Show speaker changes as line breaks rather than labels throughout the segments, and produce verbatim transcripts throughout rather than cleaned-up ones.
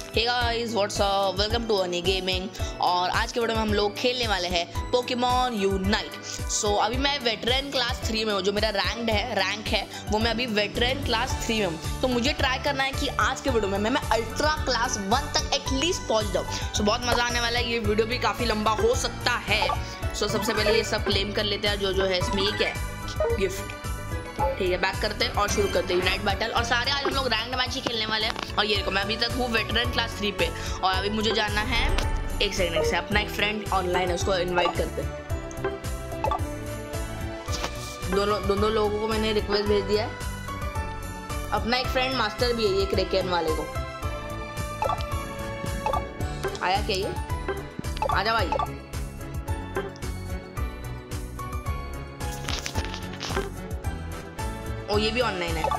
Hey guys what's up, welcome to Ani gaming. और आज के वीडियो में हम लोग खेलने वाले हैं पोकेमॉन यूनाइट। सो so, अभी मैं वेटरन क्लास थ्री में हूँ। जो मेरा रैंक है रैंक है वो मैं अभी वेटरन क्लास थ्री में हूँ। तो मुझे ट्राई करना है कि आज के वीडियो में मैं, मैं अल्ट्रा क्लास वन तक एटलीस्ट पहुँच जाऊँ। सो so, बहुत मज़ा आने वाला है। ये वीडियो भी काफ़ी लंबा हो सकता है। सो so, सबसे पहले ये सब क्लेम कर लेते हैं। जो जो है इसमें ये क्या है, गिफ्ट। ठीक है, बैक करते हैं और शुरू करते हैं यूनाइट बैटल। और सारे आज हम लोग रैंक मैच ही खेलने वाले हैं। और ये देखो, मैं अभी तक हूँ वेटरन क्लास थ्री पे। और अभी मुझे जाना है, एक सेकंड से अपना एक फ्रेंड ऑनलाइन है, उसको इनवाइट करते हैं। दोनों दोनों लोगों को मैंने रिक्वेस्ट भेज दिया है। अपना एक फ्रेंड मास्टर भी है, ये क्रेकेन वाले को। आया क्या ये? आजा भाई। ओ ये भी ऑनलाइन है।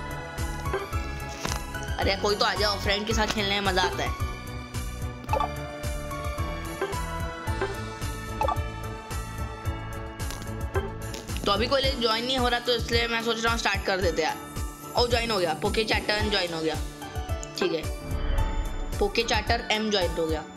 अरे कोई तो आ जाओ, फ्रेंड के साथ खेलने में मजा आता है। तो अभी कोई ज्वाइन नहीं हो रहा, तो इसलिए मैं सोच रहा हूँ स्टार्ट कर देते यार। ओ ज्वाइन हो गया, पोके चैटर ज्वाइन हो गया। ठीक है, पोके चैटर एम ज्वाइन हो गया।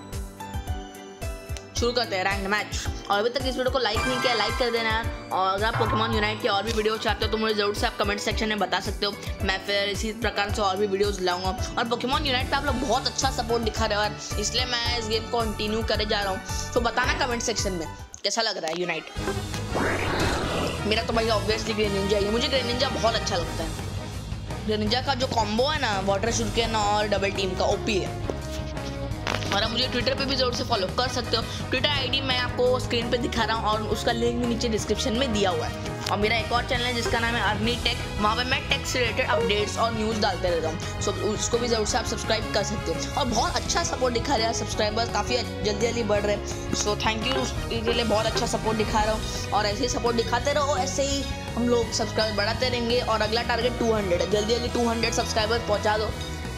शुरू करते हैं रैंक मैच। और अभी तक इस वीडियो को लाइक नहीं किया, लाइक कर देना है। और अगर आप पोकेमॉन यूनाइट के और भी वीडियो चाहते हो तो मुझे जरूर से आप कमेंट सेक्शन में बता सकते हो। मैं फिर इसी प्रकार से और भी वीडियोस लाऊंगा। और पोकेमॉन यूनाइट पे आप लोग बहुत अच्छा सपोर्ट दिखा रहे हो यार, इसलिए मैं इस गेम को कंटिन्यू करे जा रहा हूँ। तो बताना कमेंट सेक्शन में कैसा लग रहा है यूनाइट। मेरा तो भाई ऑब्वियसली ग्रेनिंजा है। मुझे ग्रेनिंजा बहुत अच्छा लगता है। ग्रेनिंजा का जो कॉम्बो है ना, वाटर शुरकेन और डबल टीम का, ओपी है। और आप मुझे ट्विटर पे भी जरूर से फॉलो कर सकते हो। ट्विटर आईडी मैं आपको स्क्रीन पे दिखा रहा हूँ और उसका लिंक भी नीचे डिस्क्रिप्शन में दिया हुआ है। और मेरा एक और चैनल है जिसका नाम है अर्नी टेक। वहाँ पे मैं टेक से रिलेटेड अपडेट्स और न्यूज़ डालते रहता हूँ। सो उसको भी जरूर से आप सब्सक्राइब कर सकते हो। और बहुत अच्छा सपोर्ट दिखा रहे हैं, सब्सक्राइबर्स काफ़ी जल्दी जल्दी बढ़ रहे हैं। सो थैंक यू, इसके लिए बहुत अच्छा सपोर्ट दिखा रहा हूँ। और ऐसे ही सपोर्ट दिखाते रहो, ऐसे ही हम लोग सब्सक्राइब बढ़ाते रहेंगे। और अगला टारगेट टू हंड्रेड है, जल्दी जल्दी टू हंड्रेड सब्सक्राइबर्स पहुँचा दो।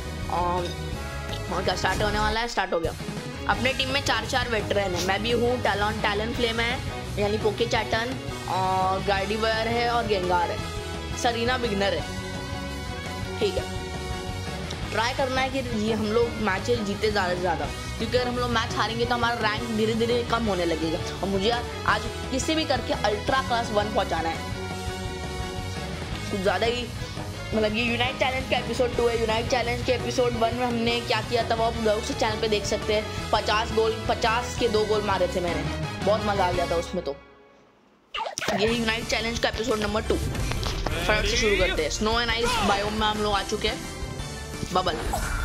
और क्या स्टार्ट होने वाला है, स्टार्ट हो गया। अपने टीम में चार चार वेटरन है। मैं भी हूँ, टैलन टैलन फ्लेम है यानी पोके चैटन, और गार्डीवर है और गेंगार है। सरीना बिगनर है। ठीक है, ट्राई करना है कि ये हम लोग मैचेस जीते ज़्यादा से ज़्यादा, क्योंकि अगर हम लोग मैच हारेंगे तो हमारा रैंक धीरे धीरे कम होने लगेगा। और मुझे आज किसी भी करके अल्ट्रा क्लास वन पहुँचाना है। कुछ ज़्यादा ही मतलब ये यूनाइट चैलेंज का एपिसोड टू है। यूनाइट चैलेंज के एपिसोड वन में हमने क्या किया था वो आप लोग से चैनल पे देख सकते हैं। पचास गोल पचास के दो गोल मारे थे मैंने, बहुत मज़ा आ गया था उसमें। तो यही यूनाइट चैलेंज का एपिसोड नंबर टू। फटाफट से शुरू करते हैं। स्नो एंड आइस बायोम में हम लोग आ चुके हैं। बबल,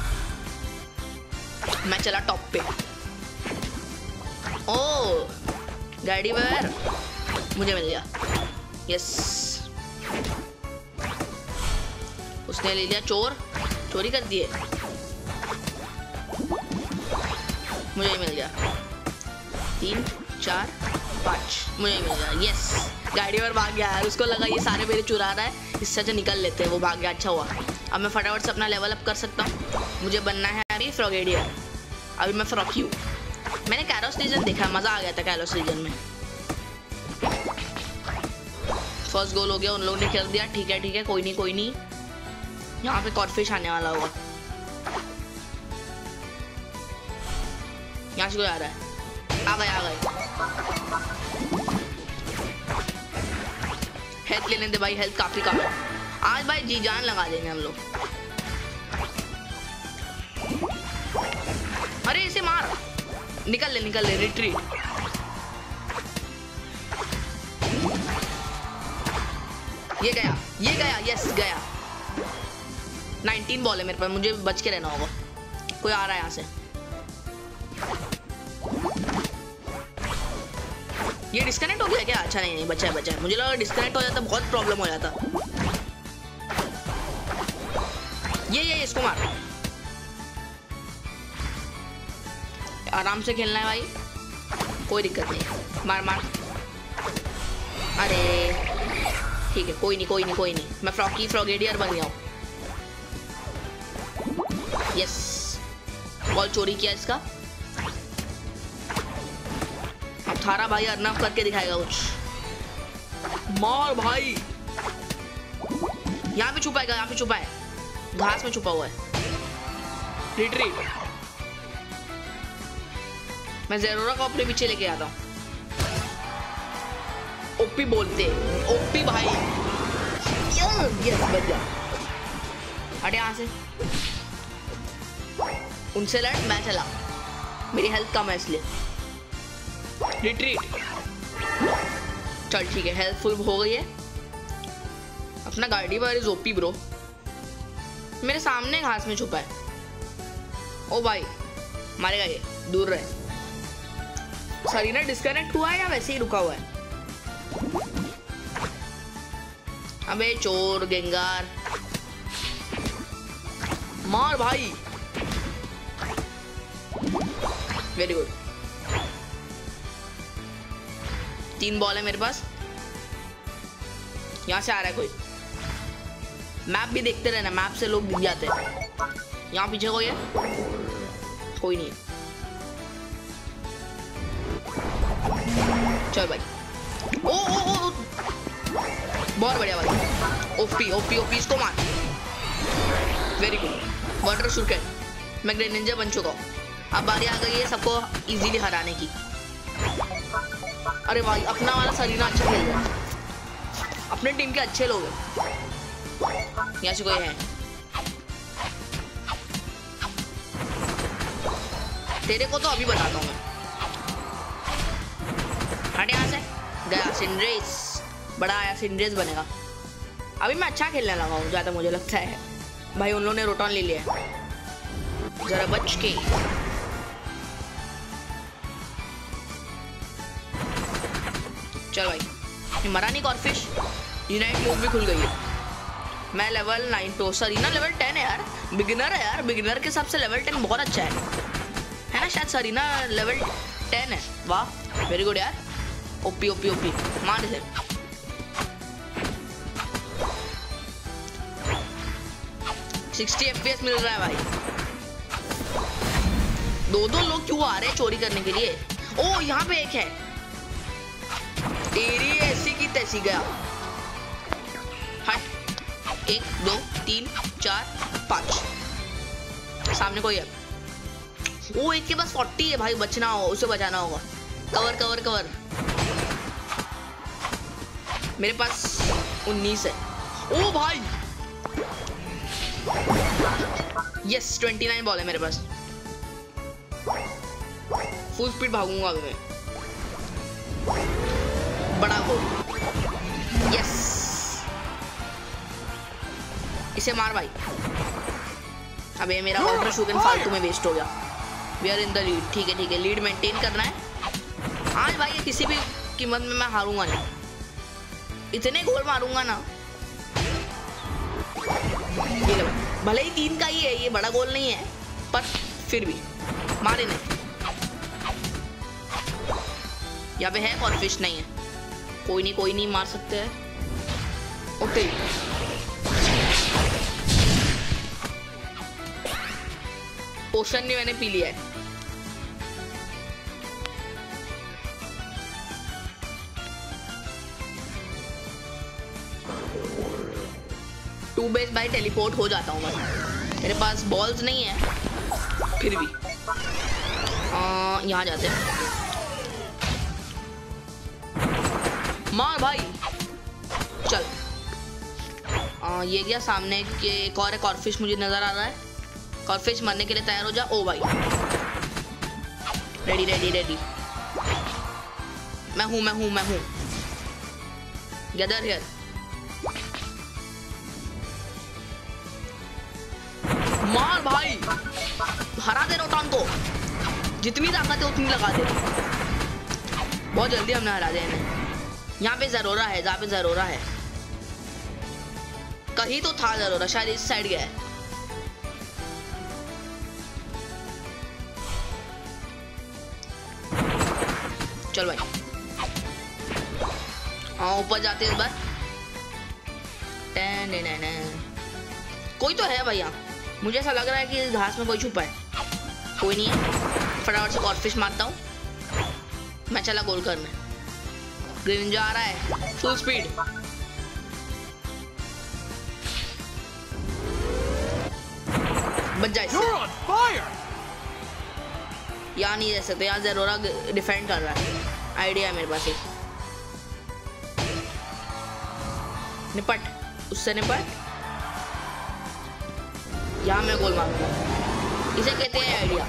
मैं चला टॉप पे। ओ गार्डीवर मुझे मिल गया। यस, उसने ले लिया। चोर चोरी कर दिए, मुझे ही मिल गया। तीन चार पाँच, मुझे ही मिल गया। यस, गाड़ी पर भाग गया यार। उसको लगा ये सारे मेरे चुरा रहा है, इससे अच्छा निकल लेते हैं। वो भाग गया, अच्छा हुआ। अब मैं फटाफट से अपना लेवल अप कर सकता हूँ। मुझे बनना है अभी फ्रॉगेडियर। अभी मैं फ्रॉकी हूँ। मैंने कैरोस रीजन देखा, मज़ा आ गया था कैरोस रीजन में। फर्स्ट गोल हो गया, उन लोगों ने कर दिया। ठीक है ठीक है, कोई नहीं कोई नहीं। यहाँ पे कॉर्फिश आने वाला होगा। यहाँ से कोई आ रहा है। आ गए आ गए। हेल्थ लेने दे भाई, हेल्थ काफी कम है आज भाई। जी जान लगा देंगे हम लोग। अरे इसे मार, निकल ले निकल ले, रिट्रीट। ये गया ये गया, यस गया। नाइनटीन बॉल है मेरे पास, मुझे बच के रहना होगा। कोई आ रहा है यहाँ से। ये डिस्कनेक्ट हो गया क्या? अच्छा नहीं नहीं, बचा है बचा है। मुझे लगा डिस्कनेक्ट हो जाता बहुत प्रॉब्लम हो जाता। ये ये इसको मार। आराम से खेलना है भाई, कोई दिक्कत नहीं। मार मार। अरे ठीक है, कोई नहीं कोई नहीं कोई नहीं। मैं फ्रॉकी फ्रॉगेडियर बन गया हूँ। यस, बॉल चोरी किया इसका। अब थारा भाई अर्नव करके दिखाएगा कुछ। मार भाई, यहाँ पे छुपाएगा, यहाँ पे छुपा है, घास में छुपा हुआ है। रिट्रीट। मैं ज़ेरोरा को अपने पीछे लेके आता हूँ। ओपी बोलते ओपी भाई। यस बच गया। हट यहाँ से। उनसे लड़, मैं चला। मेरी हेल्थ कम है इसलिए। रिट्रीट। चल ठीक है, हेल्थ फुल हो गई है। अपना गाड़ी बार इज ओपी ब्रो। मेरे सामने घास में छुपा है। ओ भाई मारेगा ये, दूर रहे। सरीना डिस्कनेक्ट हुआ है या वैसे ही रुका हुआ है? अबे चोर गेंगार, मार भाई। Very good. तीन बॉल है मेरे पास। यहाँ से आ रहा है कोई। मैप भी देखते रहना, मैप से लोग दिख जाते हैं। यहाँ पीछे कोई है? कोई नहीं है। चल भाई। ओ ओ ओ बहुत बढ़िया भाई। ओपी ओपी ओपी इसको मार। Very good. Water shooter. मैं ग्रेट निंजा बन चुका हूँ। अब बारी आ गई है सबको इजीली हराने की। अरे भाई अपना वाला सरीना अच्छा खेल रहा है। अपने टीम के अच्छे लोग हैं। यहाँ से कोई है? तेरे को तो अभी बताता हूँ मैं। हट यहाँ से। गया सिंड्रेस। बड़ा आया सिंड्रेस बनेगा। अभी मैं अच्छा खेलने लगा हूँ ज्यादा मुझे लगता है। भाई उन लोगों ने रोटॉन ले लिया है। जरा बच के। चल भाई मरा नहीं कॉर्फिश। यूनाइट मूव भी खुल गई है। मैं लेवल नाइन तो सरीना लेवल टेन है यार। बिगिनर है यार। बिगिनर के हिसाब से लेवल टेन बहुत अच्छा है है ना? शायद सरीना लेवल टेन है। वाह वेरी गुड यार। ओपी ओपी ओपी मार इसे। सिक्सटी एफपीएस मिल रहा है भाई। दो दो लोग क्यों आ रहे हैं चोरी करने के लिए? ओ यहाँ पे एक है। तेरी ऐसी की तैसी गया। हट। एक दो तीन चार पांच। सामने कोई है। वो एक के पास फोर्टी है भाई। बचना हो, उसे बचाना होगा। Cover cover cover. मेरे पास उन्नीस है। ओ भाई यस ट्वेंटी नाइन बॉल है मेरे पास। फुल स्पीड भागूंगा अभी मैं। बड़ा गोल। यस इसे मार भाई। अबे मेरा वाटर शूगन फालतू में वेस्ट हो गया। We are in the lead. ठीक है ठीक है, लीड मेंटेन करना है आज भाई। किसी भी कीमत में मैं हारूंगा नहीं। इतने गोल मारूंगा ना। ये भले ही तीन का ही है, ये बड़ा गोल नहीं है पर फिर भी मारे नहीं। यहाँ पे है कॉर्फिश? नहीं है। कोई नहीं कोई नहीं, मार सकते हैं। ओके पोशन नहीं मैंने पी लिया है। टू बेस बाय टेलीपोर्ट हो जाता हूँ मैं। मेरे पास बॉल्स नहीं है फिर भी। यहाँ जाते हैं। मार भाई। चल आ, ये गया सामने के। एक और कॉर्फिश मुझे नजर आ रहा है। कॉर्फिश मरने के लिए तैयार हो जा। ओ भाई रेडी रेडी रेडी। मैं हूं मैं हूं मैं हूं। Gather here. मार भाई। हरा दे रोटॉन को। जितनी ताकत है उतनी लगा दे। बहुत जल्दी हमने हरा दिया इन्हें। यहाँ पे ज़रोरा है। जहाँ पे ज़रोरा है कहीं तो था ज़रोरा। शायद इस साइड गया है। चल भाई हाँ ऊपर जाते हैं इस बार। Ten ten ten. कोई तो है भैया। मुझे ऐसा लग रहा है कि घास में कोई छुपा है। कोई नहीं है। फटाफट से कॉर्फिश मारता हूँ। मैं चला गोल करने। ग्रीन जा रहा है फुल स्पीड। बच जा इससे। यहाँ नहीं रह सकते, यहाँ ज़ेरोरा डिफेंड कर रहा है। आइडिया है मेरे पास एक, निपट उससे निपट। यहाँ मैं गोल मारूंगा, इसे कहते हैं आइडिया।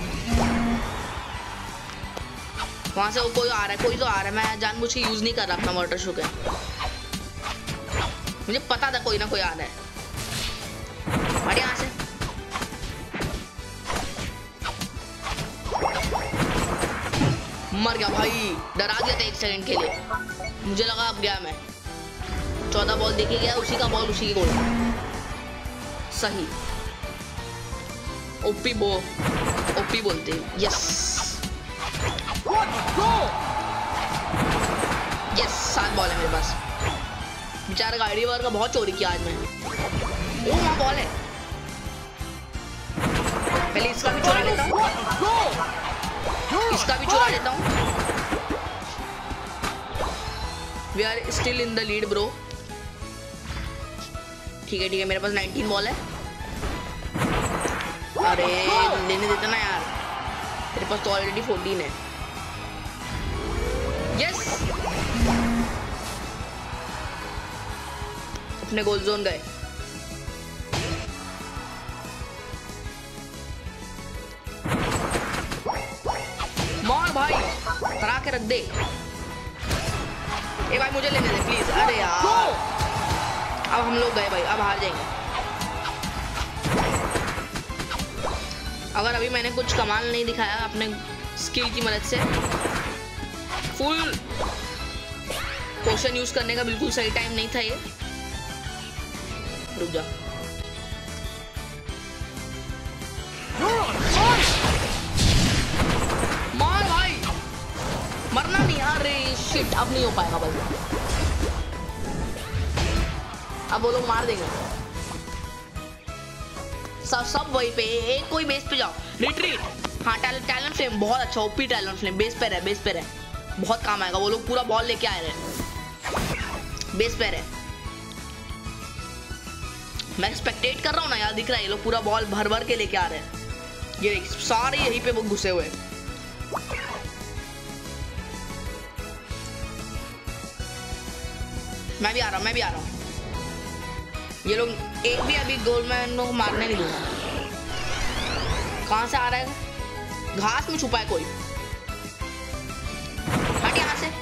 वहां से वो कोई आ रहा है, कोई तो आ रहा है, मैं जानबूझ के यूज नहीं कर रहा अपना वाटर शू के, मुझे पता था कोई ना कोई आ रहा है। हट यहाँ से। मर गया भाई, डरा गया था एक सेकंड के लिए, मुझे लगा अब गया मैं। चौदह बॉल देखे गया, उसी का बॉल उसी की गोल। सही, ओपी बो ओपी बोलते हैं। यस यस, सात बॉल है मेरे पास। बेचारा गाड़ी वाला का बहुत चोरी किया आज मैंने। ओ वहाँ बॉल है, पहले इसका भी चुरा लेता हूँ, इसका भी चुरा लेता हूँ। We are still in the lead bro. ठीक है ठीक है, मेरे पास नाइनटीन बॉल है। अरे लेने देता ना यार, मेरे पास तो ऑलरेडी फोर्टीन है। यस, अपने गोल जोन गए। मार भाई, हरा के रख दे। ए भाई मुझे लेने दे प्लीज। अरे यार, अब हम लोग गए भाई, अब हार जाएंगे। अगर अभी मैंने कुछ कमाल नहीं दिखाया अपने स्किल की मदद से, फुल पोशन यूज करने का बिल्कुल सही टाइम नहीं था ये। रुक जा, मार भाई, मरना नहीं यार। अरे शिट, अब नहीं हो पाएगा भाई, अब वो लोग मार देंगे सब सब वहीं पे। एक कोई बेस पे जाओ, रिट्रीट। हाँ, टैलेंट टैलेंट फ्लेम बहुत अच्छा, ओपी टैलेंट फ्लेम। बेस पे रहे, बेस पे रहे, बहुत काम आएगा। वो लोग पूरा बॉल लेके आए रहे, बेस पे रहे। मैं स्पेक्टेट कर रहा हूँ ना यार, दिख रहा है ये लोग पूरा बॉल भर भर के लेके आ रहे हैं। ये सारे यहीं पे वो घुसे हुए। मैं भी आ रहा हूँ, मैं भी आ रहा हूँ। ये लोग एक भी अभी गोल में इन लोगों को मारने नहीं दूंगा। कहां से आ रहा है? घास में छुपा है कोई। हट यहाँ से।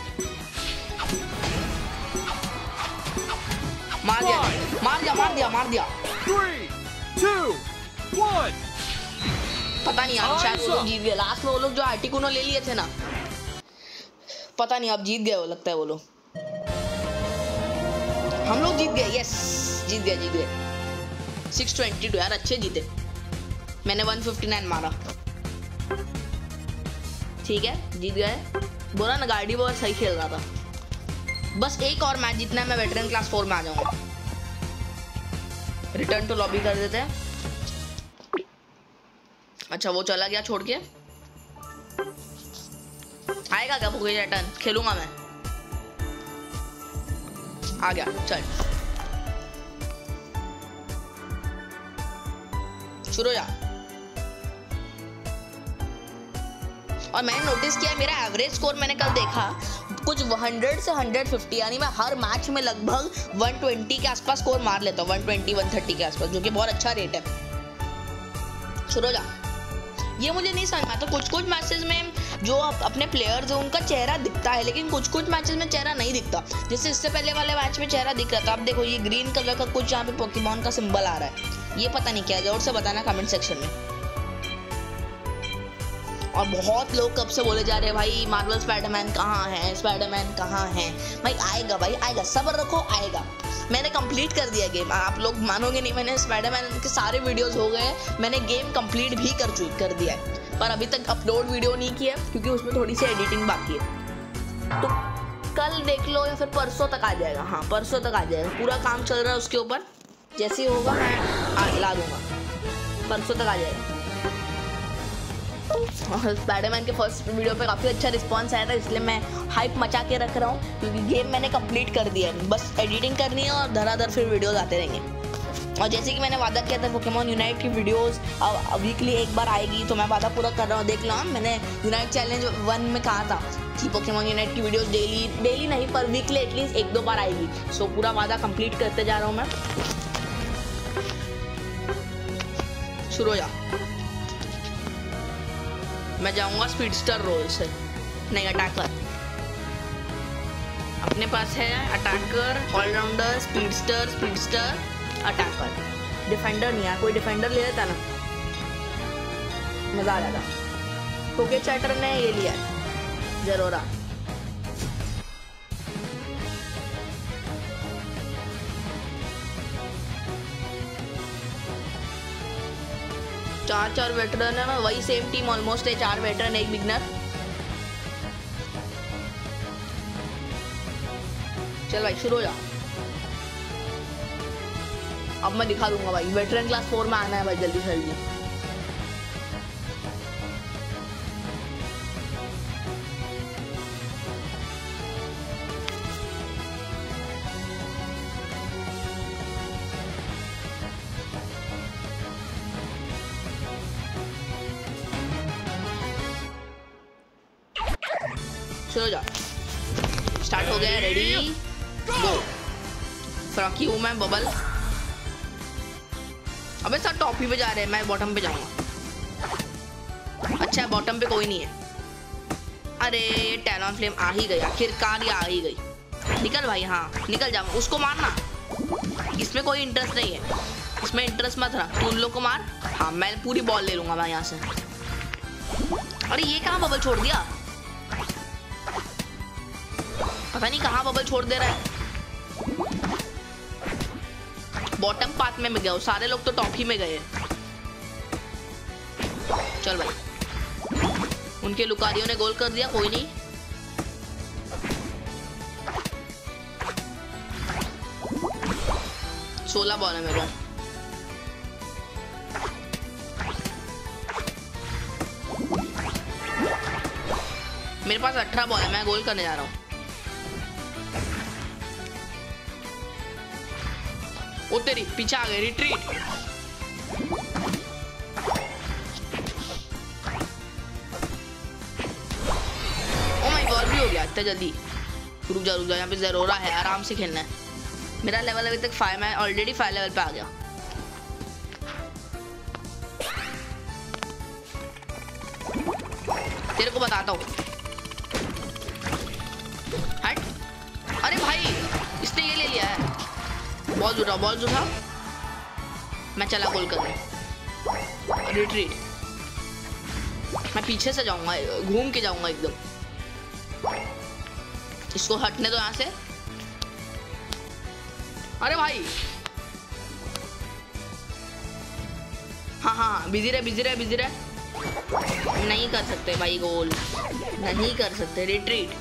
मार दिया, मार दिया, मार दिया, मार दिया।
Three, two, one.
पता नहीं यार, शायद वो लोग जीत गए। लास्ट में वो लोग जो आर्टिकुनो ले लिए थे ना, पता नहीं अब जीत गए वो, लगता है वो लोग। हम लोग जीत गए। यस, जीत गए जीत गए सिक्स ट्वेंटी टू यार, अच्छे जीते। मैंने वन फिफ्टी नाइन मारा। ठीक है, जीत गए। बोला ना, गाड़ी बहुत सही खेल रहा था। बस एक और मैच जीतना है, मैं वेटरन क्लास फोर में आ जाऊंगा। रिटर्न टू लॉबी कर देते हैं। अच्छा, वो चला गया छोड़ के। आएगा क्या वो रिटर्न? खेलूंगा मैं। आ गया, चल शुरू जा। और मैंने नोटिस किया मेरा एवरेज स्कोर मैंने कल देखा कुछ हंड्रेड से हंड्रेड फिफ्टी, यानी मैं हर मैच में लगभग वन ट्वेंटी के आसपास स्कोर मार लेता हूँ। वन ट्वेंटी वन थर्टी के आसपास, जो कि बहुत अच्छा रेट है। शुरू जा। ये मुझे नहीं समझ आता, कुछ कुछ मैचेस में जो अपने प्लेयर्स हैं उनका चेहरा दिखता है, लेकिन कुछ कुछ मैचेस में चेहरा नहीं दिखता। जैसे इससे पहले वाले मैच में चेहरा दिख रहा था। अब देखो, ये ग्रीन कलर का कुछ यहाँ पे पोकेमॉन का सिंबल आ रहा है, ये पता नहीं क्या है। जरूर से बताना कमेंट सेक्शन में। और बहुत लोग कब से बोले जा रहे हैं भाई मार्वल स्पाइडरमैन कहाँ है, स्पाइडरमैन कहाँ है। भाई आएगा, भाई आएगा, सब्र रखो, आएगा। मैंने कंप्लीट कर दिया गेम, आप लोग मानोगे नहीं। मैंने स्पाइडरमैन के सारे वीडियोस हो गए, मैंने गेम कंप्लीट भी कर चुकी कर दिया है, पर अभी तक अपलोड वीडियो नहीं किया क्योंकि उसमें थोड़ी सी एडिटिंग बाकी है। तो कल देख लो या फिर परसों तक आ जाएगा। हाँ, परसों तक आ जाएगा। पूरा काम चल रहा है उसके ऊपर, जैसे ही होगा मैं ला दूंगा। परसों तक आ जाएगा। और स्पाइडरमैन के फर्स्ट वीडियो पे काफ़ी अच्छा रिस्पांस आया था, इसलिए मैं हाइप मचा के रख रहा हूँ, क्योंकि गेम मैंने कंप्लीट कर दिया है। बस एडिटिंग करनी है और धड़ाधड़ फिर वीडियोस आते रहेंगे। और जैसे कि मैंने वादा किया था पोकेमॉन यूनाइट की वीडियोस अब वीकली एक बार आएगी, तो मैं वादा पूरा कर रहा हूँ। देख लो, मैंने यूनाइट चैलेंज वन में कहा था कि पोकेमॉन यूनाइट की वीडियोस डेली डेली नहीं पर वीकली एटलीस्ट एक दो बार आएगी। सो पूरा वादा कंप्लीट करते जा रहा हूँ मैं। शुरू हो जा। मैं जाऊंगा स्पीडस्टर रोल से, नहीं अटैकर। अपने पास है attacker, allrounder, speedster, speedster, attacker. Defender नहीं है, कोई डिफेंडर ले लेता ना, मजा आ जाता। पोके चैटर ने ये लिया है, जरोरा। चार चार वेटरन है ना, वही सेम टीम ऑलमोस्ट है, चार वेटरन एक बिगनर। चल भाई शुरू हो जा। अब मैं दिखा दूंगा भाई, वेटरन क्लास फोर में आना है भाई, जल्दी से जल्दी। चलो जा, स्टार्ट हो गया, रेडी गो। फ्रॉकी हूँ मैं, बबल। अबे सर टॉप ही पे जा रहे हैं, मैं बॉटम पे जाऊंगा। अच्छा बॉटम पे कोई नहीं है। अरे ये टैलन फ्लेम आ ही गई, आखिरकार ये आ ही गई। निकल भाई, हाँ निकल जा, उसको मारना। इसमें कोई इंटरेस्ट नहीं है, इसमें इंटरेस्ट मत रख, तू उन लोग को मार। हाँ मैं पूरी बॉल ले लूंगा मैं यहाँ से। अरे ये कहाँ बबल छोड़ दिया, पता नहीं कहाँ बबल छोड़ दे रहा है। बॉटम पाथ में मैं गया हूँ, सारे लोग तो टॉप ही में गए। चल भाई, उनके लुकारियों ने गोल कर दिया, कोई नहीं। सोलह बॉल है मेरे पास। मेरे पास अठारह बॉल है, मैं गोल करने जा रहा हूँ। ओ तेरी, पीछे आ गए, रिट्रीट। ओ माय गॉड, भी हो गया इतना जल्दी। रुक जा रुक जा, यहाँ पे जरोरा है, आराम से खेलना है। मेरा लेवल अभी तक फाइव, मैं ऑलरेडी फाइव लेवल पे आ गया। तेरे को बताता हूँ, हट। अरे भाई इसने ये ले लिया है। बॉल उठा, बॉल उठा, मैं चला गोल करने। रिट्रीट, मैं पीछे से जाऊंगा, घूम के जाऊंगा एकदम। इसको हटने दो यहाँ से। अरे भाई, हाँ हाँ बिजी रहे बिजी रहे बिजी रहे। नहीं कर सकते भाई गोल, नहीं कर सकते। रिट्रीट,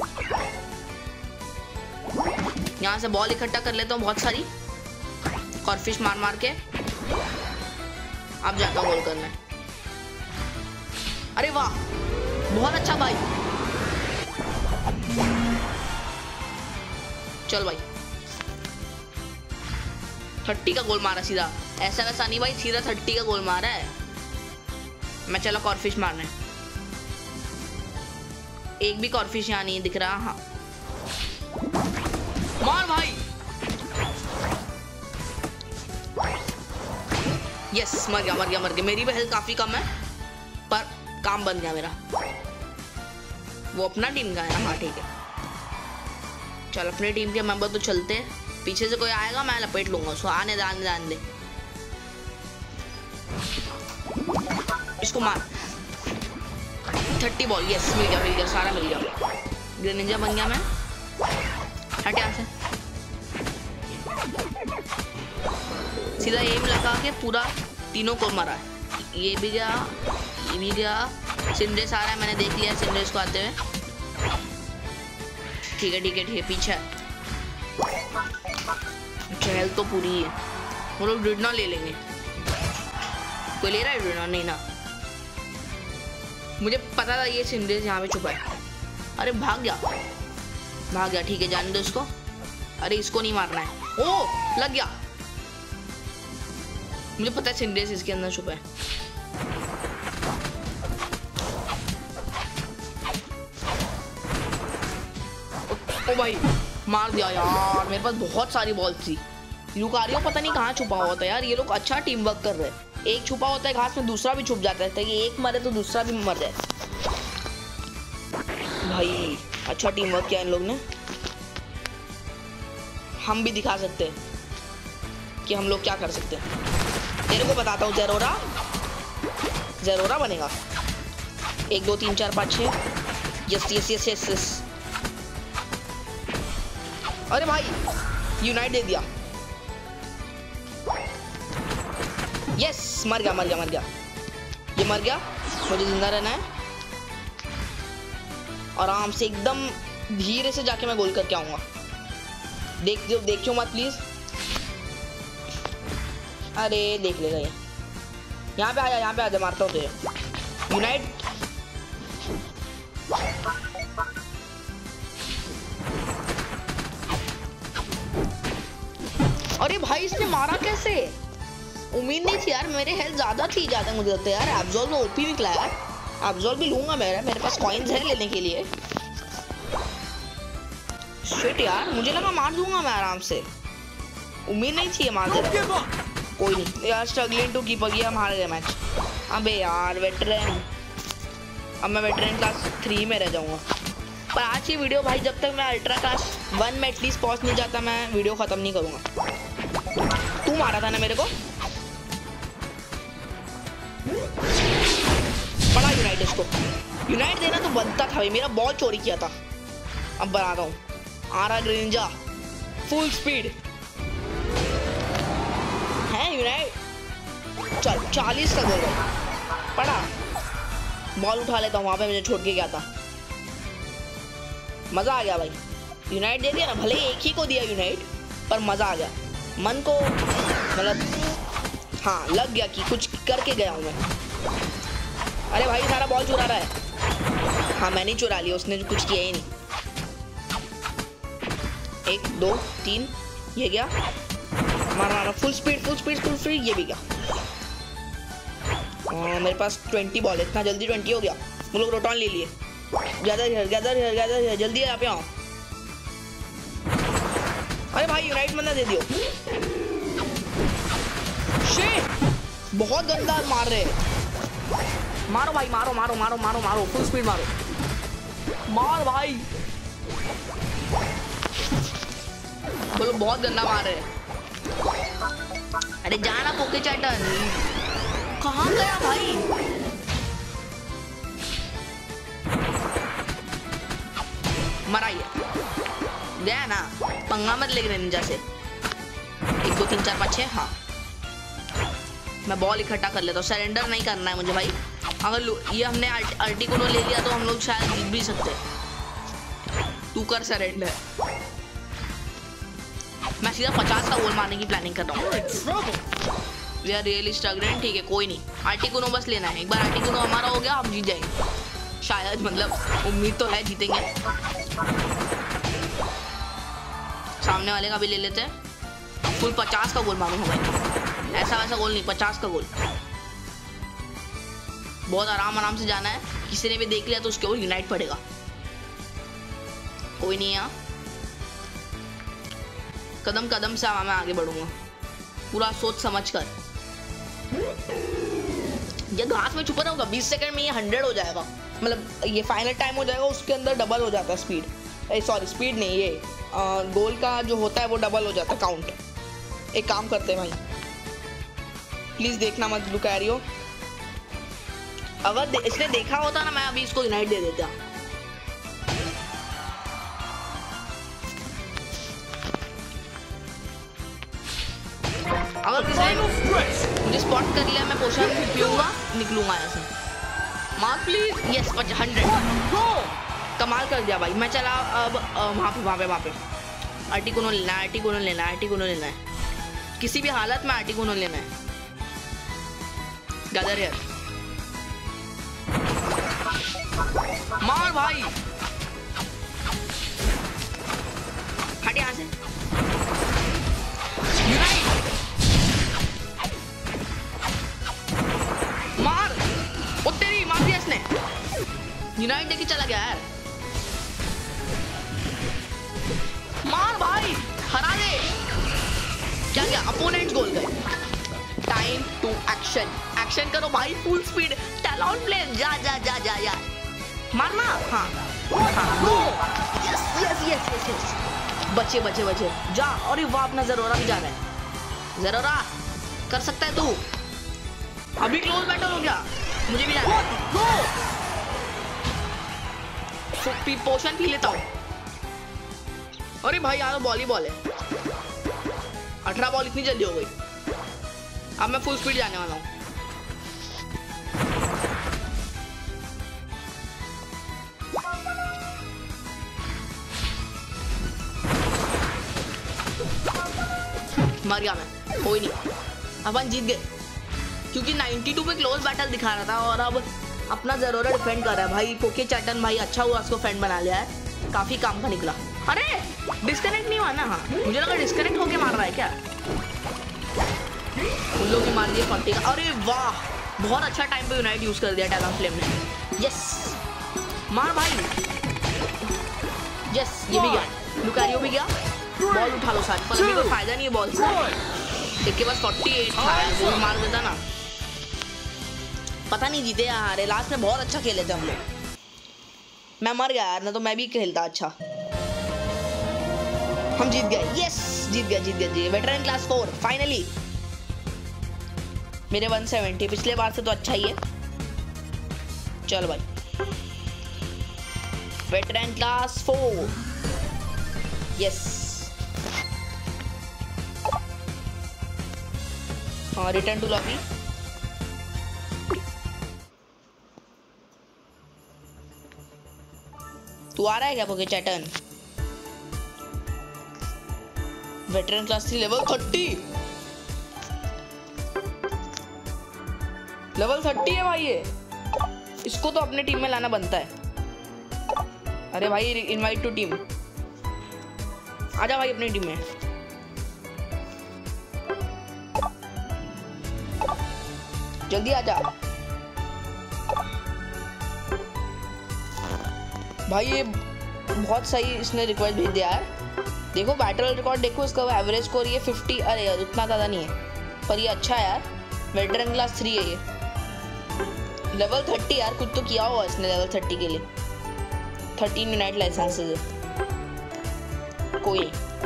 यहाँ से बॉल इकट्ठा कर लेता हूँ बहुत सारी, कॉर्फिश मार मार के। अब जाता हूँ गोल करने। अरे वाह, बहुत अच्छा भाई। चल भाई, थर्टी का गोल मारा सीधा, ऐसा वैसा नहीं भाई, सीधा थर्टी का गोल मारा है। मैं चला कॉर्फिश मारने। एक भी कॉर्फिश यहाँ नहीं दिख रहा। हाँ मार भाई, यस मर गया मर गया मर गया। मेरी भी हेल्थ काफी कम है, पर काम बन गया मेरा। वो अपना टीम का है ना, हाँ ठीक है। चल अपने टीम के मेंबर तो चलते हैं। पीछे से कोई आएगा मैं लपेट लूंगा उसको, आने दे आने दे आने दे। इसको मार। थर्टी बॉल, यस मिल गया मिल गया, सारा मिल गया। ग्रेनिंजा बन गया मैं। हट यहाँ से, सीधा एम लगा के पूरा तीनों को मारा। ये भी गया, ये भी गया। सिंड्रेस आ रहा है, मैंने देख लिया सिंड्रेस को आते हुए। ठीक है ठीक है ठीक है, पीछे। अच्छा हेल्थ तो पूरी है, वो लोग ड्रिडना ले लेंगे। कोई ले रहा है ड्रिडना? नहीं ना, मुझे पता था ये सिंड्रेस यहाँ पे छुपा है। अरे भाग गया भाग गया, ठीक है जाने दो इसको। अरे इसको नहीं मारना है। ओ लग गया। मुझे पता है सिंडेस इसके अंदर छुपा है। ओ भाई मार दिया यार, मेरे पास बहुत सारी बॉल थी। लुकारियो पता नहीं कहाँ छुपा हुआ था यार। ये लोग अच्छा टीम वर्क कर रहे हैं। एक छुपा होता है घास में, दूसरा भी छुप जाता है ताकि एक मरे तो दूसरा भी मर जाए। भाई अच्छा टीम वर्क किया इन लोग ने। हम भी दिखा सकते हैं कि हम लोग क्या कर सकते हैं। तेरे को बताता हूँ, ज़ेरोरा ज़ेरोरा बनेगा। एक दो तीन चार पाँच छः, yes yes yes yes yes. अरे भाई यूनाइट दे दिया। यस मर गया मर गया मर गया ये मर गया। मुझे जिंदा रहना है। आराम से एकदम धीरे से जाके मैं गोल करके आऊंगा। देख देखियो मत प्लीज। अरे देख लेगा ये। यहाँ पे आया, यहाँ पे आजा, मारता हूँ तुझे। यूनाइट अरे भाई इसने मारा कैसे? उम्मीद नहीं थी यार। मेरे हेल्थ ज्यादा थी ज्यादा मुझे लगता है यार। एब्जॉर्ब ओपी निकला यार। एब्जॉर्ब भी लूंगा मेरा, मेरे पास कॉइन्स है लेने के लिए। शिट यार, मुझे लगा मार दूंगा मैं आराम से। उम्मीद नहीं थी ये मार देगा। कोई नहीं यार, स्ट्रगलिंग टू कीप अगेन, हम हार गए मैच। अबे यार वेटरन, अब मैं वेटरन क्लास थ्री में रह जाऊंगा। पर आज की वीडियो भाई, जब तक मैं अल्ट्रा क्लास वन में एटलीस्ट पहुंच नहीं जाता मैं वीडियो खत्म नहीं करूंगा। तू मारा था ना मेरे को। बड़ा यूनाइट इसको यूनाइट देना तो बनता था भाई। मेरा बॉल चोरी किया था। अब बनाता हूँ। आ रहा ग्रेंजा फुल स्पीड है यूनाइट। चल चालीस का गोल भाई। पड़ा बॉल उठा लेता हूँ। वहां पे मुझे छोड़ के गया था। मजा आ गया भाई। यूनाइट दे दिया ना, भले एक ही को दिया यूनाइट, पर मजा आ गया मन को। मतलब हाँ लग गया कि कुछ करके गया हूँ मैं। अरे भाई सारा बॉल चुरा रहा है। हाँ मैंने चुरा लिया, उसने कुछ किया ही नहीं। एक दो तीन, ये गया। मारा मारा full speed full speed full speed, ये भी गया। आ, मेरे पास ट्वेंटी बॉल है। इतना जल्दी ट्वेंटी हो गया। वो लोग रोटॉन ले लिए। Gather here gather here gather here, जल्दी यहाँ पे आओ। अरे भाई यूनाइट बंदा दे दियो। शिट बहुत गंदा मार रहे हैं। मारो भाई मारो मारो मारो मारो मारो फुल स्पीड मारो। मार भाई। बोलो बहुत गंदा मार रहे हैं। अरे जाना पोके चैटन। कहाँ गया भाई? मराइए गया ना। पंगा मत ले निंजा से। एक दो तीन चार पाँच छः। हाँ मैं बॉल इकट्ठा कर लेता हूँ। सरेंडर नहीं करना है मुझे भाई। अगर ये हमने आर्टिकुनो ले लिया तो हम लोग शायद जीत भी सकते हैं। तू कर सरेंडर। मैं सीधा पचास का गोल मारने की प्लानिंग कर रहा हूँ। We are really struggling. ठीक है कोई नहीं, आर्टिकुनो बस लेना है। एक बार आर्टिकुनो हमारा हो गया हम जीत जाएंगे शायद। मतलब उम्मीद तो है जीतेंगे। सामने वाले का भी ले लेते हैं। फुल पचास का गोल मारूंगा भाई। ऐसा वैसा गोल नहीं, पचास का गोल। बहुत आराम आराम से जाना है। किसी ने भी देख लिया तो उसके ऊपर यूनाइट पड़ेगा। कोई नहीं है। कदम कदम से मैं आगे बढ़ूंगा पूरा सोच समझ कर। ये घास में छुपा रहूंगा। बीस सेकंड में ये हंड्रेड हो जाएगा। मतलब ये फाइनल टाइम हो जाएगा, उसके अंदर डबल हो जाता है स्पीड। सॉरी स्पीड नहीं, ये आ, गोल का जो होता है वो डबल हो जाता है काउंट। एक काम करते हैं भाई, प्लीज देखना मत लुकारियो। अगर दे, इसने देखा होता ना मैं अभी इसको यूनाइट दे देता। अगर किसी ने मुझे स्पॉट कर लिया मैं पोशन पीऊंगा निकलूंगा ऐसे। Mark please. Yes hundred. कमाल कर दिया भाई। मैं चला अब वहाँ पे वहाँ पे वहाँ पे आर्टिकुनो लेना है। आर्टिकुनो लेना है आर्टिकुनो लेना है। किसी भी हालत में आर्टिकुनो लेना है। गदर यार मार भाई। हट यहाँ से। यूनाइट देके चला गया यार। मार भाई, हरा दे। क्या क्या अपोनेंट गोल गए। टाइम टू एक्शन, एक्शन करो भाई, फुल स्पीड। टैलॉन फ्लेम, जा जा जा जा जा, मारना। हाँ हाँ, yes yes yes yes yes, बचे बचे बचे, जा। और ये वाह, अपना ज़रोरा भी जा रहा है। ज़रोरा कर सकता है तू। अभी क्लोज बैटल हो गया, मुझे भी जाना है। पी पोशन पी लेता हूँ। अरे भाई यहाँ तो वॉलीबॉल है। अठारह बॉल इतनी जल्दी हो गई। अब मैं फुल स्पीड जाने वाला हूँ। मर गया मैं, कोई नहीं, अपन जीत गए। क्योंकि बानवे पे क्लोज बैटल दिखा रहा था और अब अपना ज़रोरा डिफेंड कर रहा है भाई। पोके चैटन भाई अच्छा हुआ उसको फ्रेंड बना लिया है, काफी काम का निकला। अरे डिस्कनेक्ट नहीं हुआ ना? हाँ मुझे लगा डिस्कनेक्ट होके मार रहा है क्या। उन लोग भी मार दिए फोर्टी का। अरे वाह, बहुत अच्छा टाइम पे यूनाइट यूज कर दिया टैलॉन फ्लेम ने। यस मार भाई, यस ये भी गया, लुकारियो भी गया। बॉल उठा लो साथ, पर अभी कोई फायदा नहीं है बॉल से। इसके पास अड़तालीस था, वो मार देता ना। पता नहीं जीते या हारे, लास्ट में बहुत अच्छा खेले थे हम लोग। मैं मर गया यार, ना तो मैं भी खेलता अच्छा। हम जीत गए, यस जीत गए जीत गए जी। Veteran class four finally. मेरे एक सौ सत्तर, पिछले बार से तो अच्छा ही है। चल भाई, वेटरन क्लास फोर, यस। हाँ रिटर्न टू लॉबी। तू आ रहा है क्या पोके चैटन? Veteran class three level thirty, level thirty है भाई ये। इसको तो अपने टीम में लाना बनता है। अरे भाई इनवाइट टू टीम, आजा भाई अपनी टीम में। जल्दी आजा भाई। ये बहुत सही इसने रिक्वेस्ट भेज दिया यार। देखो बैटल रिकॉर्ड देखो, इसका एवरेज स्कोर ये पचास। अरे यार उतना ज़्यादा नहीं है, पर ये अच्छा है यार। वेटरन क्लास थ्री है ये, लेवल थर्टी यार। कुछ तो किया होगा इसने लेवल थर्टी के लिए। थर्टीन यूनाइट लाइसेंसेस है। कोई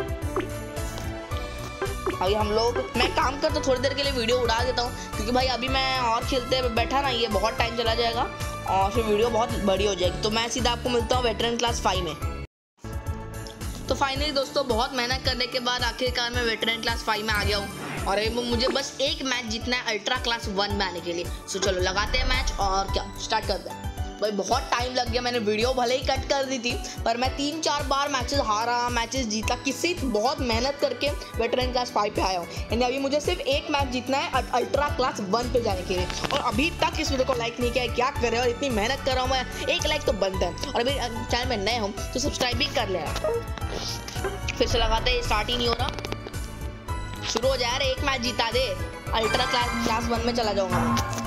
अभी हम लोग, मैं काम करता थोड़ी देर के लिए वीडियो उड़ा देता हूँ, क्योंकि भाई अभी मैं और खेलते बैठा ना, ये बहुत टाइम चला जाएगा और फिर वीडियो बहुत बड़ी हो जाएगी। तो मैं सीधा आपको मिलता हूँ वेटरन क्लास फाइव में। तो फाइनली दोस्तों, बहुत मेहनत करने के बाद आखिरकार मैं वेटरन क्लास फाइव में आ गया हूँ और मुझे बस एक मैच जीतना है अल्ट्रा क्लास वन में आने के लिए। सो चलो लगाते हैं मैच और क्या स्टार्ट करते हैं। भाई बहुत टाइम लग गया, मैंने वीडियो भले ही कट कर दी थी, पर मैं तीन चार बार मैचेस हारा, मैचेस जीता, किसी बहुत मेहनत करके वेटरन क्लास फाइव पे आया हूँ। यानी अभी मुझे सिर्फ एक मैच जीतना है अल्ट्रा क्लास वन पे जाने के लिए। और अभी तक इस वीडियो को लाइक नहीं किया है, क्या कर रहे हो? और इतनी मेहनत कर रहा हूँ मैं, एक लाइक तो बनता है। और अभी चैनल में नए हो तो सब्सक्राइब भी कर ले। फिर से लगाते हैं, स्टार्ट ही नहीं हो रहा। शुरू हो जाए, एक मैच जीता दे, अल्ट्रा क्लास क्लास वन में चला जाऊंगा मैं।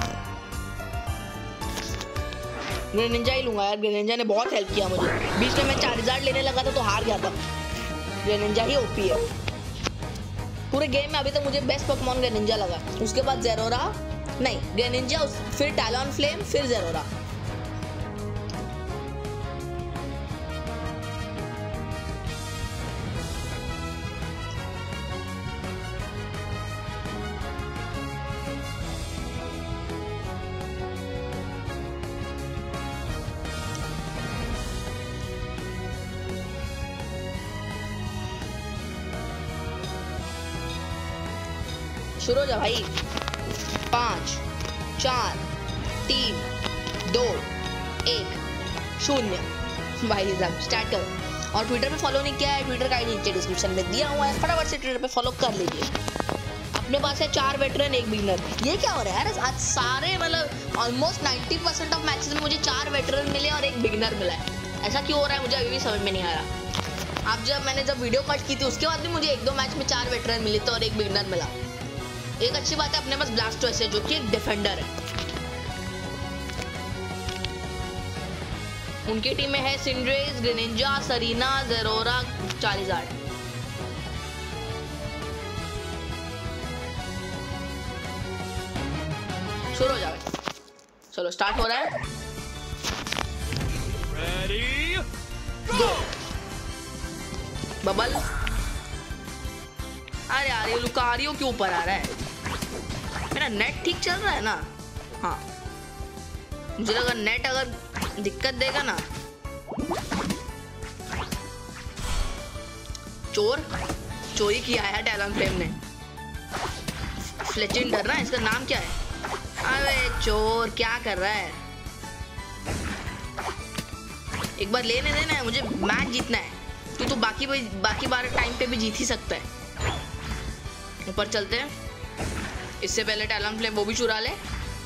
ग्रेनिंजा ही लूंगा यार, ग्रेनिंजा ने बहुत हेल्प किया मुझे। बीच में मैं चार्जर लेने लगा था तो हार गया था। ग्रेनिंजा ही ओपी है पूरे गेम में। अभी तक मुझे बेस्ट पोकेमॉन ग्रेनिंजा लगा, उसके बाद ज़ेरोरा, नहीं ग्रेनिंजा, फिर टैलॉन फ्लेम, फिर ज़ेरोरा। शुरू हो जा भाई। पाँच, चार, तीन, दो, एक, शून्य। भाई साहब स्टार्ट करो। और ट्विटर पे फॉलो नहीं किया है, ट्विटर का आईडी नीचे डिस्क्रिप्शन में दिया हुआ है, फटाफट से ट्विटर पे फॉलो कर लीजिए। अपने पास है चार वेटरन, एक बिगनर। ये क्या हो रहा है यार, आज सारे मतलब almost ninety percent of matches में मुझे चार वेटरन मिले और एक बिगनर मिला है। ऐसा क्यों हो रहा है मुझे अभी भी समझ में नहीं आ रहा। अब जब मैंने जब वीडियो कट की थी उसके बाद भी मुझे एक दो मैच में चार वेटरन मिले थे और एक बिगनर मिला। एक अच्छी बात है अपने पास ब्लास्टोइस है जो कि एक डिफेंडर है। उनकी टीम में है सिंड्रेस, ग्रेनिंजा, सरीना, जेरोरा, चालीजार्ड। शुरू हो जाए। चलो स्टार्ट हो रहा है।
Ready, go!
बबल। अरे यार ये लुकारियो क्यों ऊपर आ रहा है? मेरा नेट ठीक चल रहा है ना? हाँ, मुझे लगा नेट अगर दिक्कत देगा ना। चोर चोरी किया है टैलनफ्लेम ने। फ्लेचिंडर ना इसका नाम क्या है? अरे चोर क्या कर रहा है? एक बार लेने देना है, मुझे मैच जीतना है। तू तो बाकी बाकी बार टाइम पे भी जीत ही सकता है। ऊपर चलते हैं, इससे पहले टैलनफ्लेम वो भी चुरा ले।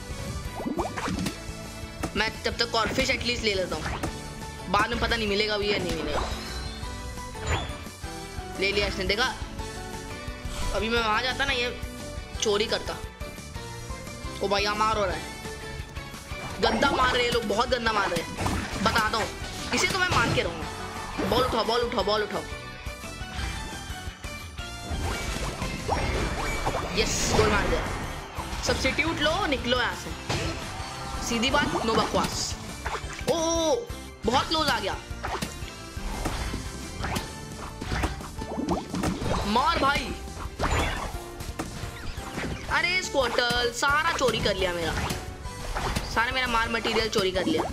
मैं तब तक कॉर्फिश एटलीस्ट ले लेता हूँ, बाद में पता नहीं मिलेगा भी या नहीं मिलेगा। ले लिया इसने, देखा? अभी मैं वहां जाता ना ये चोरी करता। ओ भाई यहाँ मार हो रहा है, गंदा मार रहे हैं लोग, बहुत गंदा मार रहे हैं। बताता हूँ इसे तो मैं मार के रहूंगा। बॉल उठाओ, बॉल उठाओ, बॉल उठाओ। यस, गोल मार दिया। सब्स्टिट्यूट लो, निकलो यहाँ से। सीधी बात, नो बकवास। ओ, ओ, बहुत क्लोज आ गया। मार भाई। अरे स्क्वाटल सारा चोरी कर लिया मेरा, सारा मेरा मार मटेरियल चोरी कर लिया।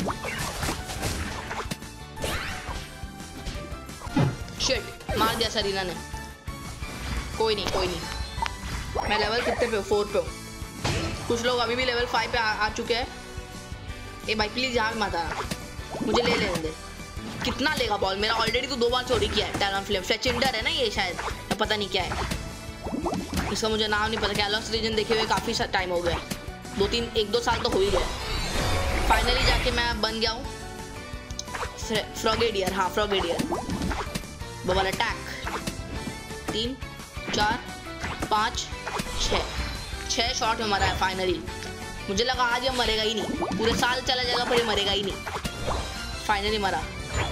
शिट, मार दिया सरीना ने। कोई नहीं, कोई नहीं। मैं लेवल कितने पे हूँ? फोर पे हूँ। कुछ लोग अभी भी लेवल फाइव पे आ, आ चुके हैं। ए भाई प्लीज यहाँ मत आना, मुझे ले लेने दे। कितना लेगा बॉल? मेरा ऑलरेडी तो दो बार चोरी किया है टैलनफ्लेम। फ्लेचिंडर है ना ये शायद, या पता नहीं क्या है इसका, मुझे नाम नहीं पता। कैलोस रीजन देखे हुए काफी टाइम हो गया, दो तीन एक दो साल तो हो ही गए। फाइनली जाके मैं बन गया हूँ फ्रॉगेडियर। हाँ फ्रॉगेडियर। Bubble attack. तीन, चार, पाँच, छः छः शॉट में मरा है फाइनली। मुझे लगा आज ये मरेगा ही नहीं, पूरे साल चला जाएगा पर ये मरेगा ही नहीं। फाइनली मरा।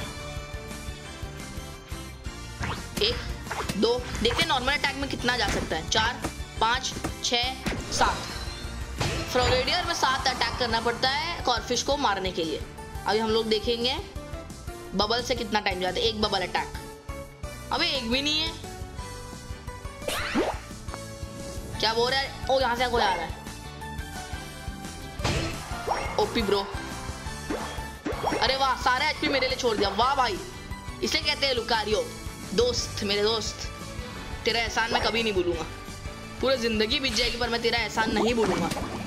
एक, दो, देखते हैं नॉर्मल अटैक में कितना जा सकता है। चार, पाँच, छः, सात। फ्रॉगेडियर में सात अटैक करना पड़ता है कॉर्फिश को मारने के लिए। अभी हम लोग देखेंगे बबल से कितना टाइम जाता है। एक बबल अटैक। अबे एक भी नहीं है, क्या बोल रहा है? ओ यहाँ से कोई आ रहा है। OP bro. अरे वाह, सारे एचपी मेरे लिए छोड़ दिया। वाह भाई, इसे कहते हैं लुकारियो। दोस्त, मेरे दोस्त, तेरा एहसान मैं कभी नहीं भूलूंगा। पूरी जिंदगी बीत जाएगी पर मैं तेरा एहसान नहीं भूलूंगा।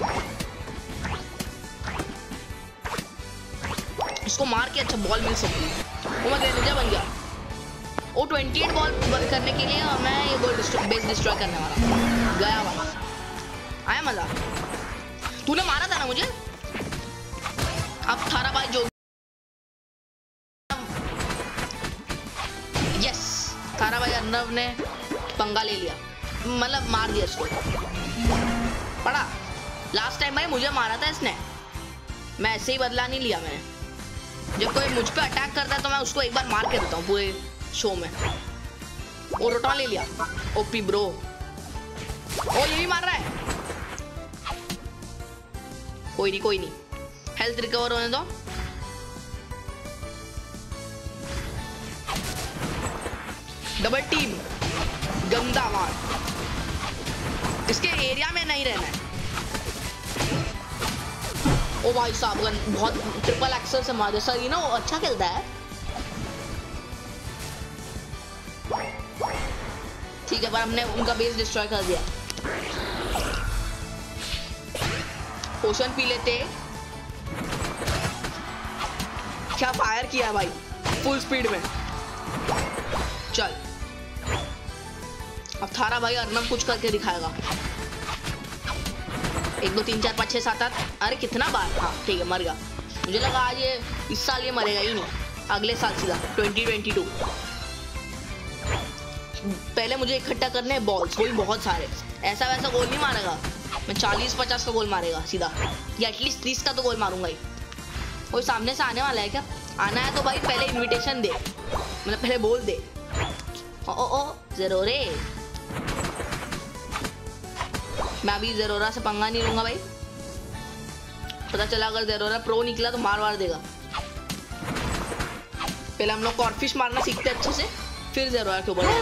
इसको मार के अच्छा बॉल मिल सकती है। वो मैं ग्रेनेडर बन गया। ओ अट्ठाईस बॉल करने के लिए मैं ये बॉल बेस डिस्ट्रॉय करने वाला। गया भाई, आया मजा। तूने मारा था ना मुझे। अब थारा भाई जो यस, थारा भाई अर्नव ने पंगा ले लिया, मतलब मार दिया इसको। पड़ा लास्ट टाइम भाई मुझे मारा था इसने, मैं ऐसे ही बदला नहीं लिया मैंने। जब कोई मुझ पे अटैक करता है तो मैं उसको एक बार मार के देता हूँ पूरे शो में। वो रोटा ले लिया। OP bro. ओ ये भी मार रहा है। कोई नहीं, कोई नहीं, हेल्थ रिकवर होने दो। डबल टीम, गंदा मार। इसके एरिया में नहीं रहना है। ओ भाई साहब, बहुत ट्रिपल एक्सल से मार दिया। सही ना, वो अच्छा खेलता है। ठीक है, पर हमने उनका बेस डिस्ट्रॉय कर दिया। पोशन पी लेते। क्या फायर किया भाई, फुल स्पीड में। चल अब थारा भाई अर्नव कुछ करके दिखाएगा। एक दो तीन चार पाँच छः सात आठ। अरे कितना बार। हाँ ठीक है, मर गया। मुझे लगा आज ये इस साल ये मरेगा ही नहीं, अगले साल सीधा ट्वेंटी ट्वेंटी टू। पहले मुझे इकट्ठा करने हैं बॉल्स, वो भी बहुत सारे। ऐसा वैसा गोल नहीं मारेगा मैं, चालीस पचास का गोल मारेगा सीधा, या एटलीस्ट तीस का तो गोल मारूंगा ही। कोई सामने से आने वाला है क्या? आना है तो भाई पहले इनविटेशन दे, मतलब पहले बोल दे। ओ ओ ओ ज़ेरोरे, मैं अभी ज़ेरोरा से पंगा नहीं लूंगा भाई। पता चला अगर ज़ेरोरा प्रो निकला तो मार मार देगा। पहले हम लोग कॉर्फिश मारना सीखते अच्छे से, फिर ज़ेरोरा के ऊपर।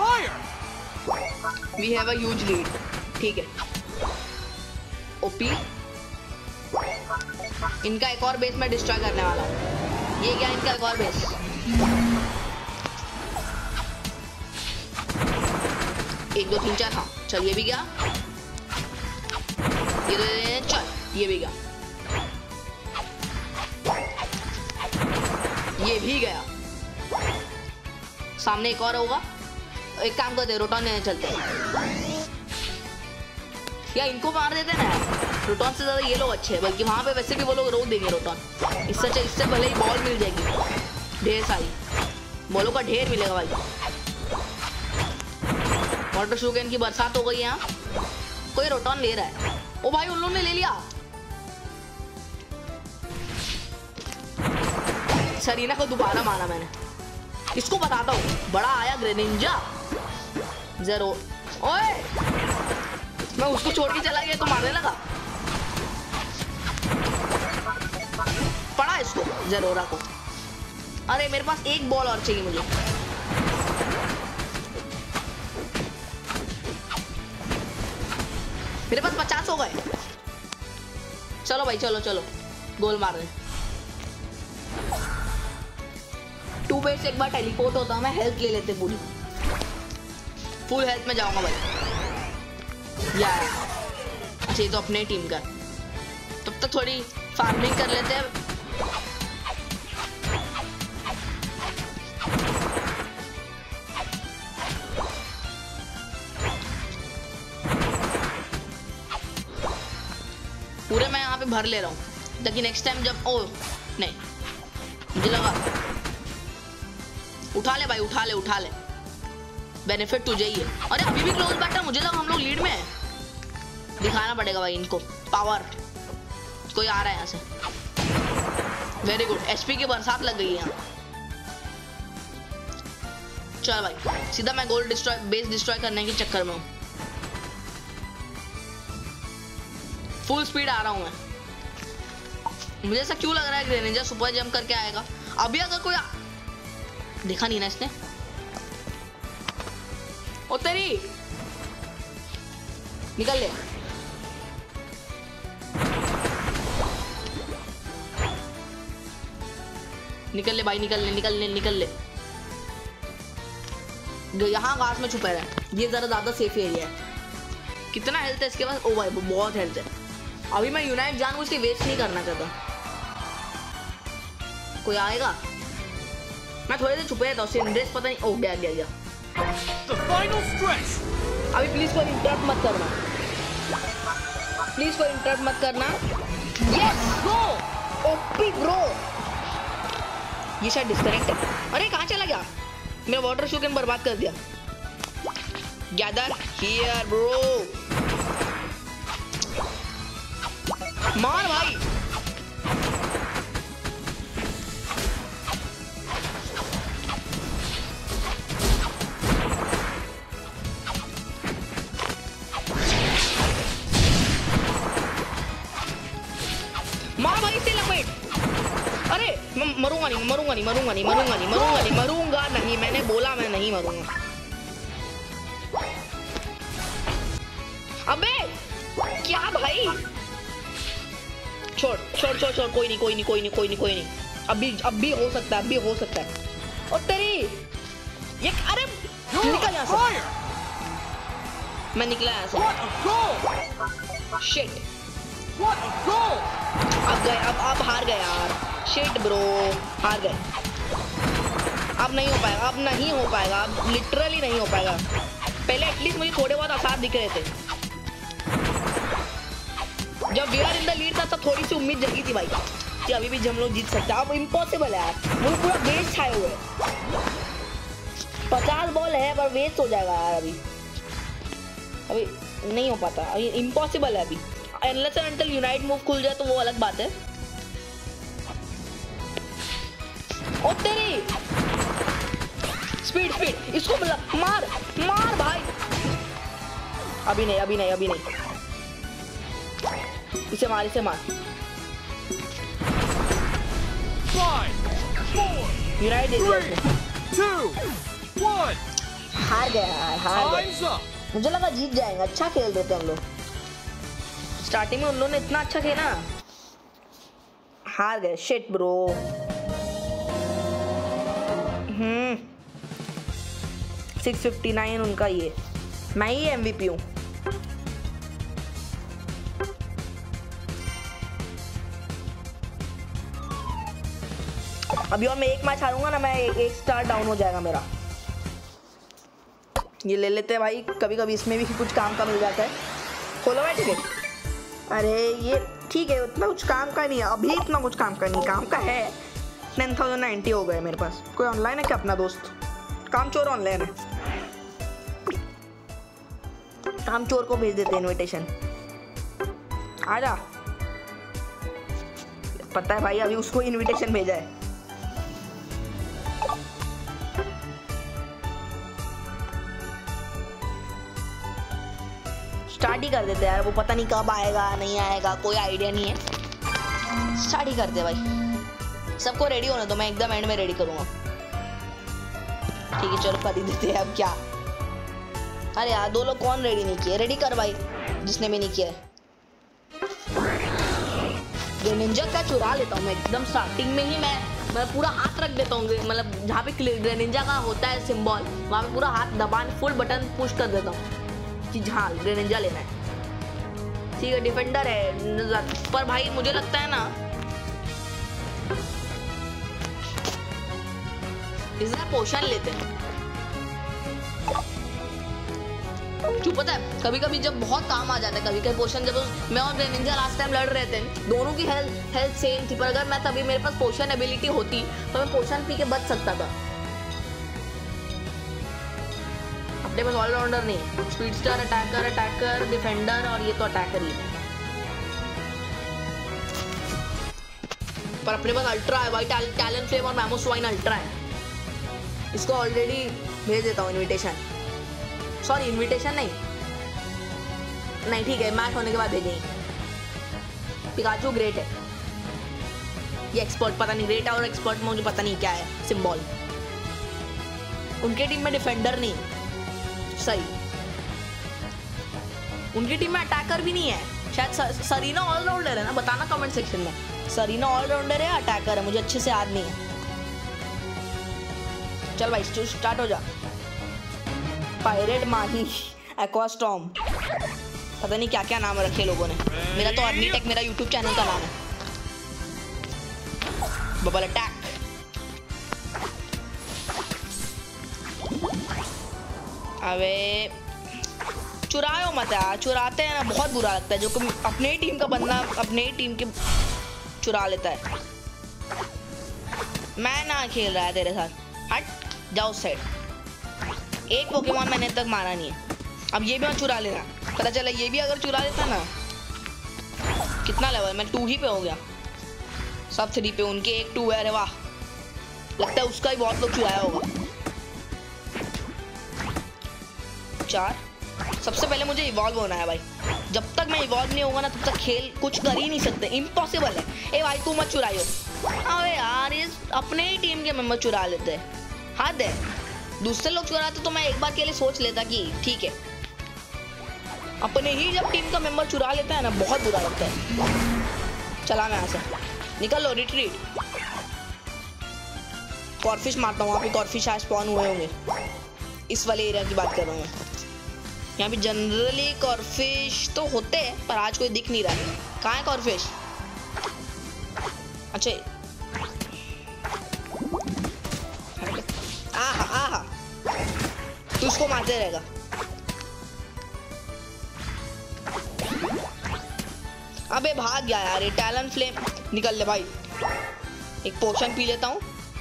We have a huge lead, ठीक है। ओपी, इनका एक और बेस मैं डिस्ट्रॉय करने वाला हूँ। ये क्या इनका एक और बेस? एक दो तीन चार, हाँ चल ये भी गया, ये चल ये भी गया, ये भी गया। सामने एक और होगा। एक काम करते हैं, रोटॉन लेने चलते हैं या इनको मार देते ना। रोटॉन से ज्यादा ये लोग अच्छे हैं, बल्कि वहां पे वैसे भी वो लोग रोक देंगे रोटॉन। इससे अच्छा, इससे भले ही बॉल मिल जाएगी, ढेर सारी बॉलों का ढेर मिलेगा भाई। वाटर शूगन की बरसात हो गई है यहाँ। कोई रोटॉन ले रहा है। ओ भाई उन लोगों ने ले लिया। सरीना को दोबारा मारा मैंने। इसको बताता हूँ, बड़ा आया ग्रेनिंजा ज़ेरो। ओए मैं उसको छोड़ के चला गया तो मारने लगा। पड़ा इसको ज़ेरोरा को। अरे मेरे पास एक बॉल और चाहिए मुझे। मेरे पास पचास हो गए। चलो भाई चलो चलो गोल मार रहे। टू बेट से एक बार टेलीपोर्ट होता मैं हेल्थ ले लेते पूरी। फुल हेल्थ में जाऊंगा भाई यार। अच्छा ये तो अपने टीम का, तब तक थोड़ी फार्मिंग कर लेते हैं। पूरे मैं यहाँ पे भर ले रहा हूँ ताकि नेक्स्ट टाइम जब, ओ नहीं मुझे लगा, उठा ले भाई उठा ले उठा ले, बेनिफिट तुझे ही है। अरे अभी भी क्लोज बैठा, मुझे लगा हम लोग लीड में है। दिखाना पड़ेगा भाई इनको पावर। कोई आ रहा है यहाँ से, वेरी गुड। एचपी की बरसात लग गई है यहाँ। चल भाई सीधा मैं गोल डिस्ट्रॉय, बेस डिस्ट्रॉय करने के चक्कर में हूँ। फुल स्पीड आ रहा हूँ मैं। मुझे ऐसा क्यों लग रहा है ग्रेनिंजा सुपर जंप करके आएगा। अभी अगर कोई आ... देखा नहीं ना इसने। ओ तेरी, निकल ले। निकल ले भाई निकल ले निकल ले निकल ले। यहाँ घास में छुपा रहा है, ये जरा ज्यादा सेफ एरिया है। कितना हेल्थ है इसके पास? ओ भाई बहुत हेल्थ है। अभी मैं यूनाइट जानबूझ के वेस्ट नहीं करना चाहता। कोई आएगा? मैं थोड़ी देर छुपे रहता हूँ, सिंड्रेस पता नहीं। ओ गया गया गया। अभी प्लीज कोई इंटरप्ट मत करना, प्लीज कोई इंटरप्ट मत करना। Yes go OP bro. ये शायद डिस्कनेक्ट है। अरे कहाँ चला गया? मेरा वाटर शूगन बर्बाद कर दिया। Gather here bro. मार भाई। मार भाई से लपेट। अरे मैं मरूंगा नहीं मरूंगा नहीं मरूंगा नहीं मरूंगा नहीं मरूंगा नहीं मरूंगा नहीं। मैंने बोला मैं नहीं मरूंगा। अबे क्या भाई? छोड़ छोड़ छोड़ छोड़ कोई नहीं कोई नहीं कोई नहीं कोई नहीं कोई नहीं। अभी अब भी हो सकता है, अभी हो सकता है। और तेरी ये, अरे निकल यहाँ से। मैं निकला यहाँ से। शिट अब गए, अब अब हार गए यार। शिट ब्रो हार गए। अब नहीं हो पाएगा, अब नहीं हो पाएगा, अब लिटरली नहीं हो पाएगा। पहले एटलीस्ट मुझे थोड़े बहुत आसार दिख रहे थे। जब we are in the lead था तब थोड़ी सी उम्मीद जगी थी भाई कि अभी भी हम लोग जीत सकते हैं। अब इम्पॉसिबल है यार, वो पूरा वेस्ट छाए हुए। पचास बॉल है पर वेस्ट हो जाएगा यार। अभी अभी नहीं हो पाता, इम्पॉसिबल है अभी। Unless and until Unite move खुल जाए तो वो अलग बात है। ओ तेरी स्पीड स्पीड, इसको मार मार भाई। अभी नहीं अभी नहीं अभी नहीं, इसे मार इसे मार। यूनाइटेड हार गया यार, हार गया। मुझे लगा जीत जाएंगे, अच्छा खेल देते हम लोग। स्टार्टिंग में उन लोगों ने इतना अच्छा खेला, हार गए। Shit bro. Hmm six fifty nine उनका, ये मैं ही एमवीपी हूँ। अभी और मैं एक मैच हारूंगा ना, मैं एक, एक स्टार डाउन हो जाएगा मेरा। ये ले लेते हैं भाई, कभी कभी इसमें भी कुछ काम का मिल जाता है। खोलो भाई टिकट। अरे ये ठीक है, उतना कुछ काम का नहीं है अभी, इतना कुछ काम का नहीं, काम का है। टेन थाउजेंड नाइन्टी हो गए मेरे पास। कोई ऑनलाइन है क्या अपना दोस्त? काम चोर ऑनलाइन है, काम चोर को भेज देते इनविटेशन। आजा, पता है भाई अभी उसको इनविटेशन भेजा है। स्टार्ट ही कर देते यार, वो पता नहीं कब आएगा नहीं आएगा, कोई आइडिया नहीं है। स्टार्ट ही करते भाई, सबको रेडी होने दो, मैं एकदम एंड में रेडी करूंगा। ठीक है चलो कर ही देते हैं, अब क्या। अरे यार दो लोग कौन रेडी नहीं किए? रेडी कर भाई जिसने भी नहीं किया है। ग्रेनिंजा का चुरा लेता हूँ मैं एकदम स्टार्टिंग में ही, मैं मैं पूरा हाथ रख देता हूँ, मतलब जहाँ पे ग्रेनिंजा का होता है सिंबल, वहाँ पे पूरा हाथ दबा फुल बटन पुश कर देता हूँ कि हाँ ग्रेनिंजा लेना है। ठीक है डिफेंडर है, पर भाई मुझे लगता है ना इसमें पोशन लेते हैं। क्यों पता है, कभी कभी जब बहुत काम आ जाता है, कभी कभी पोशन, जब मैं और ग्रेनिंजा लास्ट टाइम लड़ रहे थे, दोनों की हेल्थ हेल्थ सेम थी, पर अगर मैं तभी मेरे पास पोशन एबिलिटी होती तो मैं पोशन पी के बच सकता था। अपने पास ऑलराउंडर नहीं, स्पीडस्टर, अटैकर अटैकर डिफेंडर, और ये तो अटैकर ही। पर अपने पास अल्ट्रा है भाई, टैलेंट फ्लेम और मैमो स्वाइन अल्ट्रा है। इसको ऑलरेडी भेज देता हूँ इनविटेशन, सॉरी इनविटेशन नहीं नहीं ठीक है, मैच होने के बाद भेजेंगे। पिकाचू ग्रेट है, ये एक्सपर्ट पता नहीं, ग्रेट है और एक्सपर्ट में मुझे पता नहीं क्या है सिंबल। उनके टीम में डिफेंडर नहीं, सही उनकी टीम में अटैकर भी नहीं है शायद। सरीना ऑलराउंडर है ना, बताना कमेंट सेक्शन में। सरीना ऑलराउंडर है अटैकर है, मुझे अच्छे से याद नहीं है। चल भाई स्टार्ट हो जा। पायरेट माही, एक्वास्टॉर्म, पता नहीं क्या क्या नाम रखे लोगों ने। मेरा तो अर्नीटेक मेरा यूट्यूब चैनल का नाम है। बबल अटैक, अबे चुराओ मत यार, चुराते हैं ना बहुत बुरा लगता है। जो अपने ही टीम का बंदा अपने ही टीम के चुरा लेता है। मैं ना खेल रहा है तेरे साथ, हट जाओ साइड। एक पोकेमॉन मैंने तक मारा नहीं है, अब ये भी मैं चुरा लेना। पता चला ये भी अगर चुरा लेता ना, कितना लेवल मैं टू ही पे हो गया, सब थ्री पे, उनके एक टू है। अरे वाह, लगता है उसका ही बहुत लोग चुराया होगा। चार, सबसे पहले मुझे इवॉल्व होना है भाई। जब तक मैं इवॉल्व नहीं होगा ना तब तक खेल कुछ कर ही नहीं सकते, इम्पॉसिबल है। ए भाई तू मत चुराइयो। अबे यार ये अपने ही टीम के मेंबर चुरा लेते हैं, हद है। दूसरे लोग चुराते तो मैं एक बार के लिए सोच लेता कि ठीक है, अपने ही जब टीम का मेंबर चुरा लेता है ना बहुत बुरा लगता है। चला मैं यहाँ से, निकल लो, रिट्रीट। कॉर्फिश मारता हूँ, वहाँ पे कॉर्फिश आज स्पॉन हुए होंगे। इस वाले एरिया की बात कर रहा हूँ, यहाँ पे जनरली कॉर्फिश तो होते हैं पर आज कोई दिख नहीं रहा है। कहाँ है कॉर्फिश? अच्छा आहा आहा, तू उसको मारते रहेगा। अबे भाग गया यार ये टैलेंट फ्लेम। निकल ले भाई, एक पोशन पी लेता हूँ।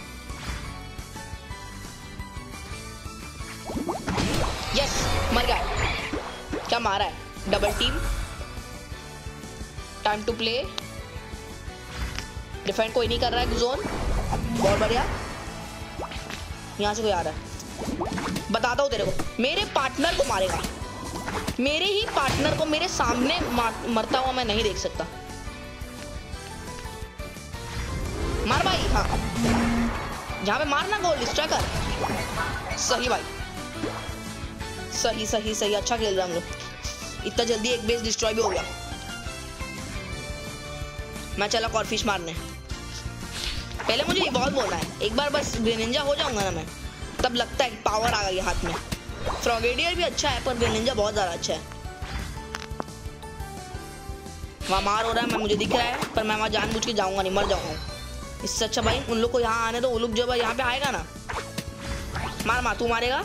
यस, मर गया। क्या मारा है? Double team, time to play. Defend कोई नहीं कर रहा है जोन, बहुत बढ़िया। यहाँ से कोई आ रहा है, बताता हूँ तेरे को। मेरे पार्टनर को मारेगा, मेरे ही पार्टनर को मेरे सामने मरता हुआ मैं नहीं देख सकता। मार भाई। हाँ, जहाँ पे मारना गोल स्ट्राइकर। सही भाई, सही सही सही, अच्छा खेल रहे हम लोग। इतना जल्दी एक बेस डिस्ट्रॉय भी हो गया। मैं चला कॉर्फिश मारने। पहले मुझे इवॉल्व होना है एक बार, बस ग्रेनिंजा हो जाऊंगा ना मैं, तब लगता है पावर आ गई हाथ में। फ्रॉगेडियर भी अच्छा है पर ग्रेनिंजा बहुत ज्यादा अच्छा है। वहाँ मार हो रहा है, मैं मुझे दिख रहा है, पर मैं वहाँ जानबूझ के जाऊंगा नहीं, मर जाऊंगा। इससे अच्छा भाई उन लोग को यहाँ आने दो। वो लोग जब यहाँ पे आएगा ना, मार मार, तू मारेगा।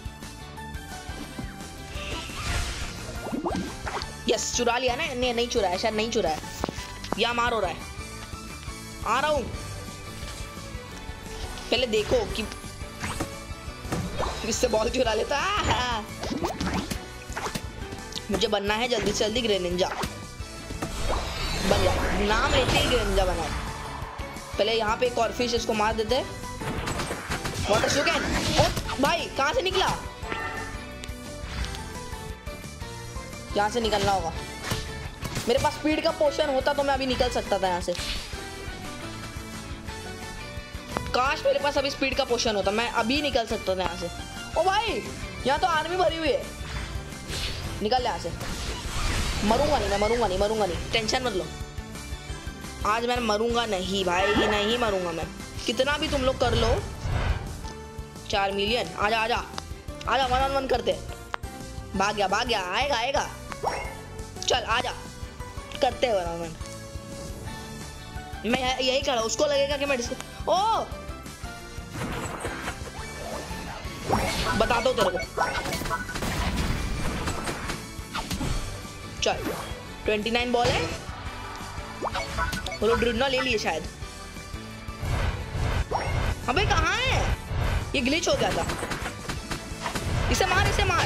यस, चुरा लिया ना। नहीं नहीं चुराया, शायद नहीं चुराया। यहाँ मार हो रहा है, आ रहा हूँ। पहले देखो कि इससे बॉल चुरा लेता है। मुझे बनना है जल्दी से जल्दी ग्रेनिंजा। बन गया, नाम लेते ही ग्रेनिंजा बना। पहले यहाँ पे एक और फिश, इसको मार देते। वाटर सुकेन। ओ भाई, कहाँ से निकला? यहाँ से निकलना होगा। मेरे पास स्पीड का पोशन होता तो मैं अभी निकल सकता था यहाँ से। काश मेरे पास अभी स्पीड का पोशन होता, मैं अभी निकल सकता था यहाँ से। ओ भाई, यहाँ तो आर्मी भरी हुई है। निकल यहाँ से। मरूंगा नहीं मैं, मरूंगा नहीं, मरूंगा नहीं, टेंशन मत लो। आज मैं मरूंगा नहीं भाई, नहीं मरूंगा मैं, कितना भी तुम लोग कर लो। चार मिलियन, आजा आजा आजा, वन ऑन वन करते। भाग गया भाग गया, आएगा आएगा, चल आजा, करते हैं वन ऑन वन। मैं यही खड़ा, उसको लगेगा कि मैं डिस्क... ओ बता दो तेरे को। चल, उनतीस बॉल है। वो लोग ड्रिडना ले लिए शायद। अबे कहाँ है? ये ग्लिच हो गया था। इसे मार, इसे मार।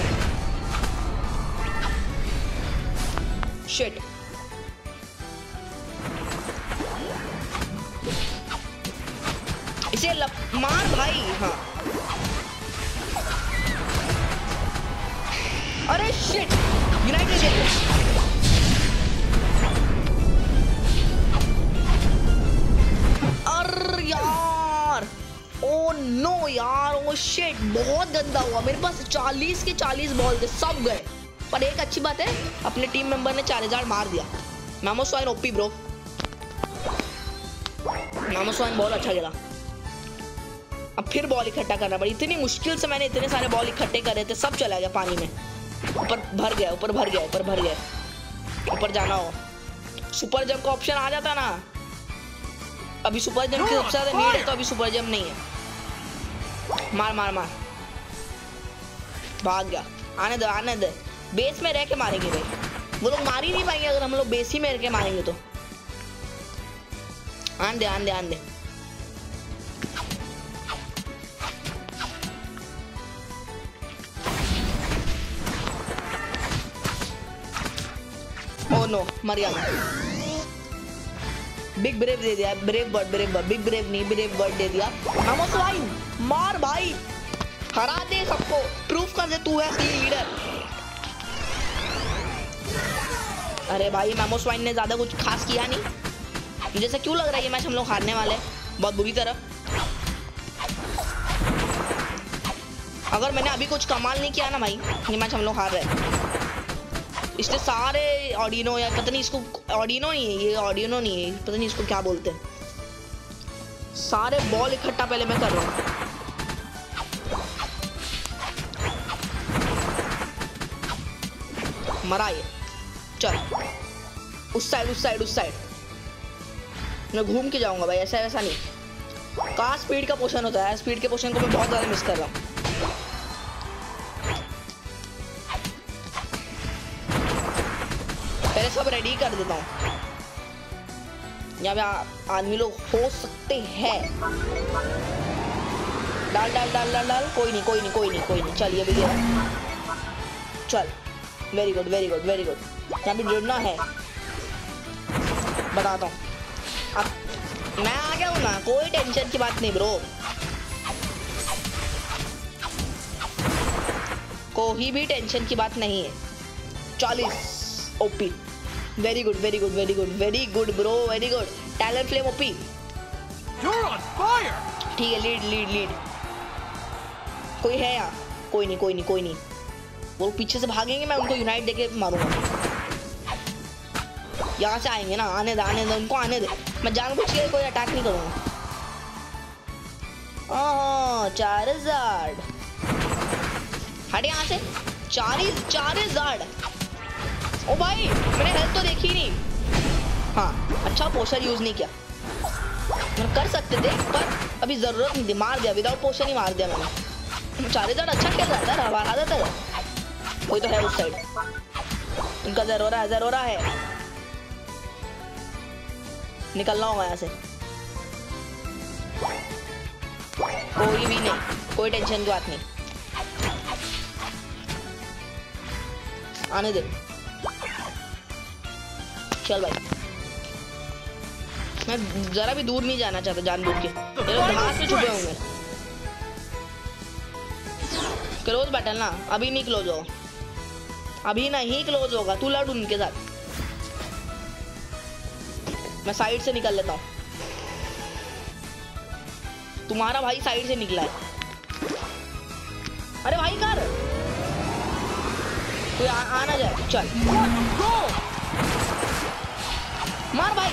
शिट। इसे लप... मार भाई। हाँ, अरे शिट, यूनाइटेड है। अरे यार, ओ नो यार, ओ शिट, बहुत गंदा हुआ। मेरे पास चालीस के चालीस बॉल थे, सब गए। पर एक अच्छी बात है, अपने टीम मेंबर ने चार हजार मार दिया। मैमोस्वाइन ओपी ब्रो, मैमोस्वाइन बहुत अच्छा खेला। अब फिर बॉल इकट्ठा करना पड़ी। इतनी मुश्किल से मैंने इतने सारे बॉल इकट्ठे करे थे, सब चला गया पानी में। ऊपर भर गया, ऊपर भर गया, ऊपर भर गया। ऊपर जाना हो, सुपर जंप का ऑप्शन आ जाता ना। अभी सुपर जंप की सबसे ज्यादा नीड है, तो अभी सुपर जंप नहीं है। मार मार मार, भाग गया। आने दे आने दे, बेस में रह के मारेंगे भाई। वो लोग मार ही नहीं पाएंगे अगर हम लोग बेस ही में रह के मारेंगे तो। आन दे आन दे आन दे। ओ नो, मर गया। बिग ब्रेव दे दिया, brave bird, brave bird, big brave नहीं, ब्रेव बर्ड दे दिया। मैमोस्वाइन मार भाई, हरा दे सबको, प्रूफ कर दे तू है असली लीडर। अरे भाई, मैमोस्वाइन ने ज्यादा कुछ खास किया नहीं। मुझे से क्यों लग रहा है ये मैच हम लोग हारने वाले, बहुत बुरी तरह। अगर मैंने अभी कुछ कमाल नहीं किया ना भाई, ये मैच हम लोग हार रहे हैं। इसने सारे ऑडिनो, या पता नहीं इसको, ऑडिनो नहीं है ये, ऑडिनो नहीं है, पता नहीं इसको क्या बोलते हैं। सारे बॉल इकट्ठा पहले मैं कर रहा हूँ। मरा ये। चल, उस साइड उस साइड उस साइड मैं घूम के जाऊंगा भाई, ऐसा वैसा नहीं। कहाँ स्पीड का पोशन होता है, स्पीड के पोशन को मैं बहुत ज्यादा मिस कर रहा हूँ। पहले सब रेडी कर देता हूँ। यहाँ पे आदमी लोग हो सकते हैं। डाल डाल डाल डाल डाल, कोई नहीं कोई नहीं कोई नहीं कोई नहीं। चल, ये भी गया। चल, very good very good very good. यहाँ भी गिरना है, बताता हूँ। अब मैं आ गया हूँ ना, कोई टेंशन की बात नहीं ब्रो। कोई भी टेंशन की बात नहीं है। चालीस OP, very good very good very good very good bro, very good. Talonflame OP, ठीक है। लीड लीड लीड, कोई है यहाँ? कोई नहीं कोई नहीं कोई नहीं। वो पीछे से भागेंगे, मैं उनको यूनाइट देके मारूंगा। यहाँ से आएंगे ना, आने दे आने दे उनको, आने दे। मैं जानबूझ के कोई अटैक नहीं करूंगा। ओह चार्जर्ड, हट यहाँ से। चार्ज चार्जर्ड, ओ भाई मैंने हेल्थ तो देखी नहीं। हाँ अच्छा, पोशन यूज नहीं किया। मैं कर सकते थे पर अभी जरूरत नहीं थी, मार दिया विदाउट पोशन ही मार दिया मैंने। चार्जर्ड अच्छा खेल रहा था, हवा आ जाता था। कोई तो है उस साइड, इनका जरूरा है जरूरा है। निकलना होगा यहाँ से। कोई भी नहीं, कोई टेंशन की बात नहीं, आने दे। चल भाई, मैं जरा भी दूर नहीं जाना चाहता जानबूझ के। ये लोग घास में छुपे होंगे। क्लोज बैटल ना, अभी नहीं क्लोज होगा, अभी नहीं क्लोज होगा। तू लड़ उनके साथ, मैं साइड से निकल लेता हूँ। तुम्हारा भाई साइड से निकला है। अरे भाई कर, कोई आना जाए। चल मार भाई,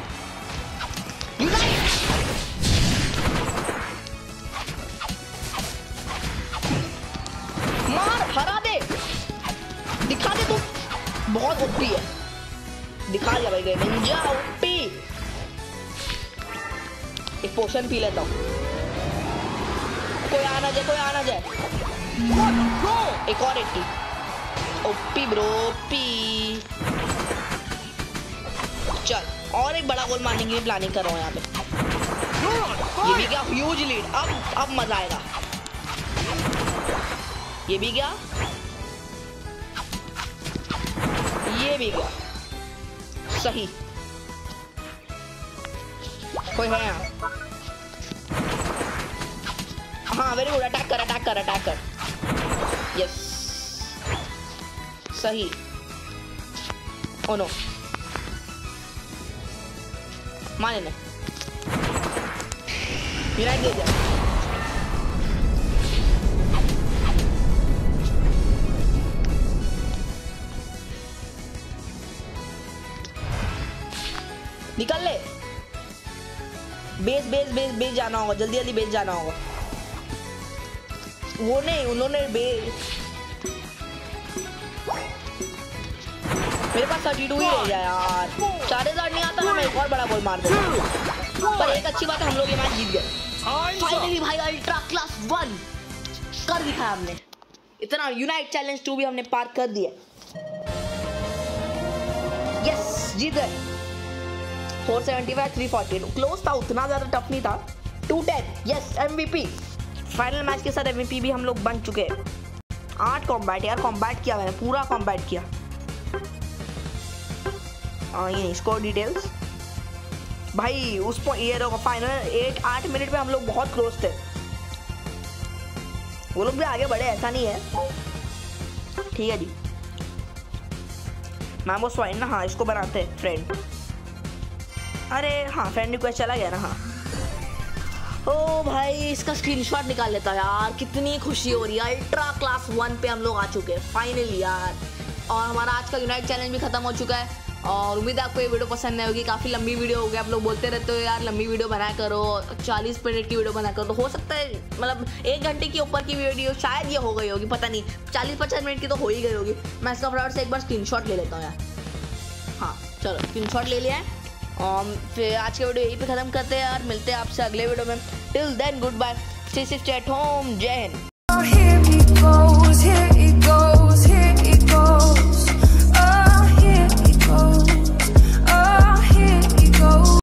मार, हरा दे, दिखा दे तू। बहुत ओपी है, दिखा दिया भाई गए निंजा ओपी। एक पोशन पी लेता हूँ। कोई आना जाए, कोई आना जाए। एक और एट्टी ओपी ब्रो ओपी। चल और एक बड़ा गोल मारने की प्लानिंग कर रहा हूँ यहाँ पे। ये भी क्या ह्यूज लीड, अब अब मजा आएगा। ये भी क्या, ये भी क्या, सही। कोई है यहाँ? हाँ वेरी गुड, अटैक कर अटैक कर अटैक कर। यस सही। ओ नो, माने ने यूनाइट दे दिया। निकल ले, बेस बेस बेस बेस जाना होगा, जल्दी जल्दी बेस जाना होगा। वो नहीं, उन्होंने बेस, मेरे पास थर्टी टू ही रह गया यार। चार हजार नहीं आता ना, मैं एक और बड़ा गोल मार दूंगा। पर एक अच्छी बात है, हम लोग ये मैच जीत गए फाइनली भाई। अल्ट्रा क्लास वन कर दिखाया हमने। इतना यूनाइट चैलेंज टू भी हमने पार कर दिया। यस जीत गए। Four seventy five three forty, close था, उतना ज्यादा टफ नहीं था। Two ten, yes MVP. Final match के साथ एमवीपी भी हम लोग बन चुके हैं। आठ कॉम्बैट यार, कॉम्बैट किया मैंने, पूरा कॉम्बैट किया। आ, ये स्कोर डिटेल्स भाई, उसको ये रहो फाइनल एट आठ मिनट में हम लोग बहुत क्लोज थे। वो लोग भी आगे बढ़े, ऐसा नहीं है। ठीक है जी, मैम वो स्वाइन ना, हाँ इसको बनाते हैं फ्रेंड। अरे हाँ फ्रेंड रिक्वेस्ट चला गया ना। हाँ ओ भाई, इसका स्क्रीनशॉट निकाल लेता यार, कितनी खुशी हो रही है। अल्ट्रा क्लास वन पे हम लोग आ चुके हैं फाइनली यार। और हमारा आज का यूनाइट चैलेंज भी खत्म हो चुका है। और उम्मीद है आपको ये वीडियो पसंद नहीं होगी, काफ़ी लंबी वीडियो हो गई। आप लोग बोलते रहते हो यार लंबी वीडियो बनाया करो, चालीस मिनट की वीडियो बनाया करो। तो हो सकता है मतलब एक घंटे की ऊपर की वीडियो शायद ये हो गई होगी, पता नहीं, चालीस पचास मिनट की तो हो ही गई होगी। मैं इसका फटाफट से एक बार स्क्रीनशॉट ले लेता हूँ यार। हाँ चलो स्क्रीनशॉट ले लिया है। और फिर आज के वीडियो यहीं पे ख़त्म करते हैं यार। मिलते हैं आपसे अगले वीडियो में। Till then goodbye, stay safe, stay at home, जय हिंद।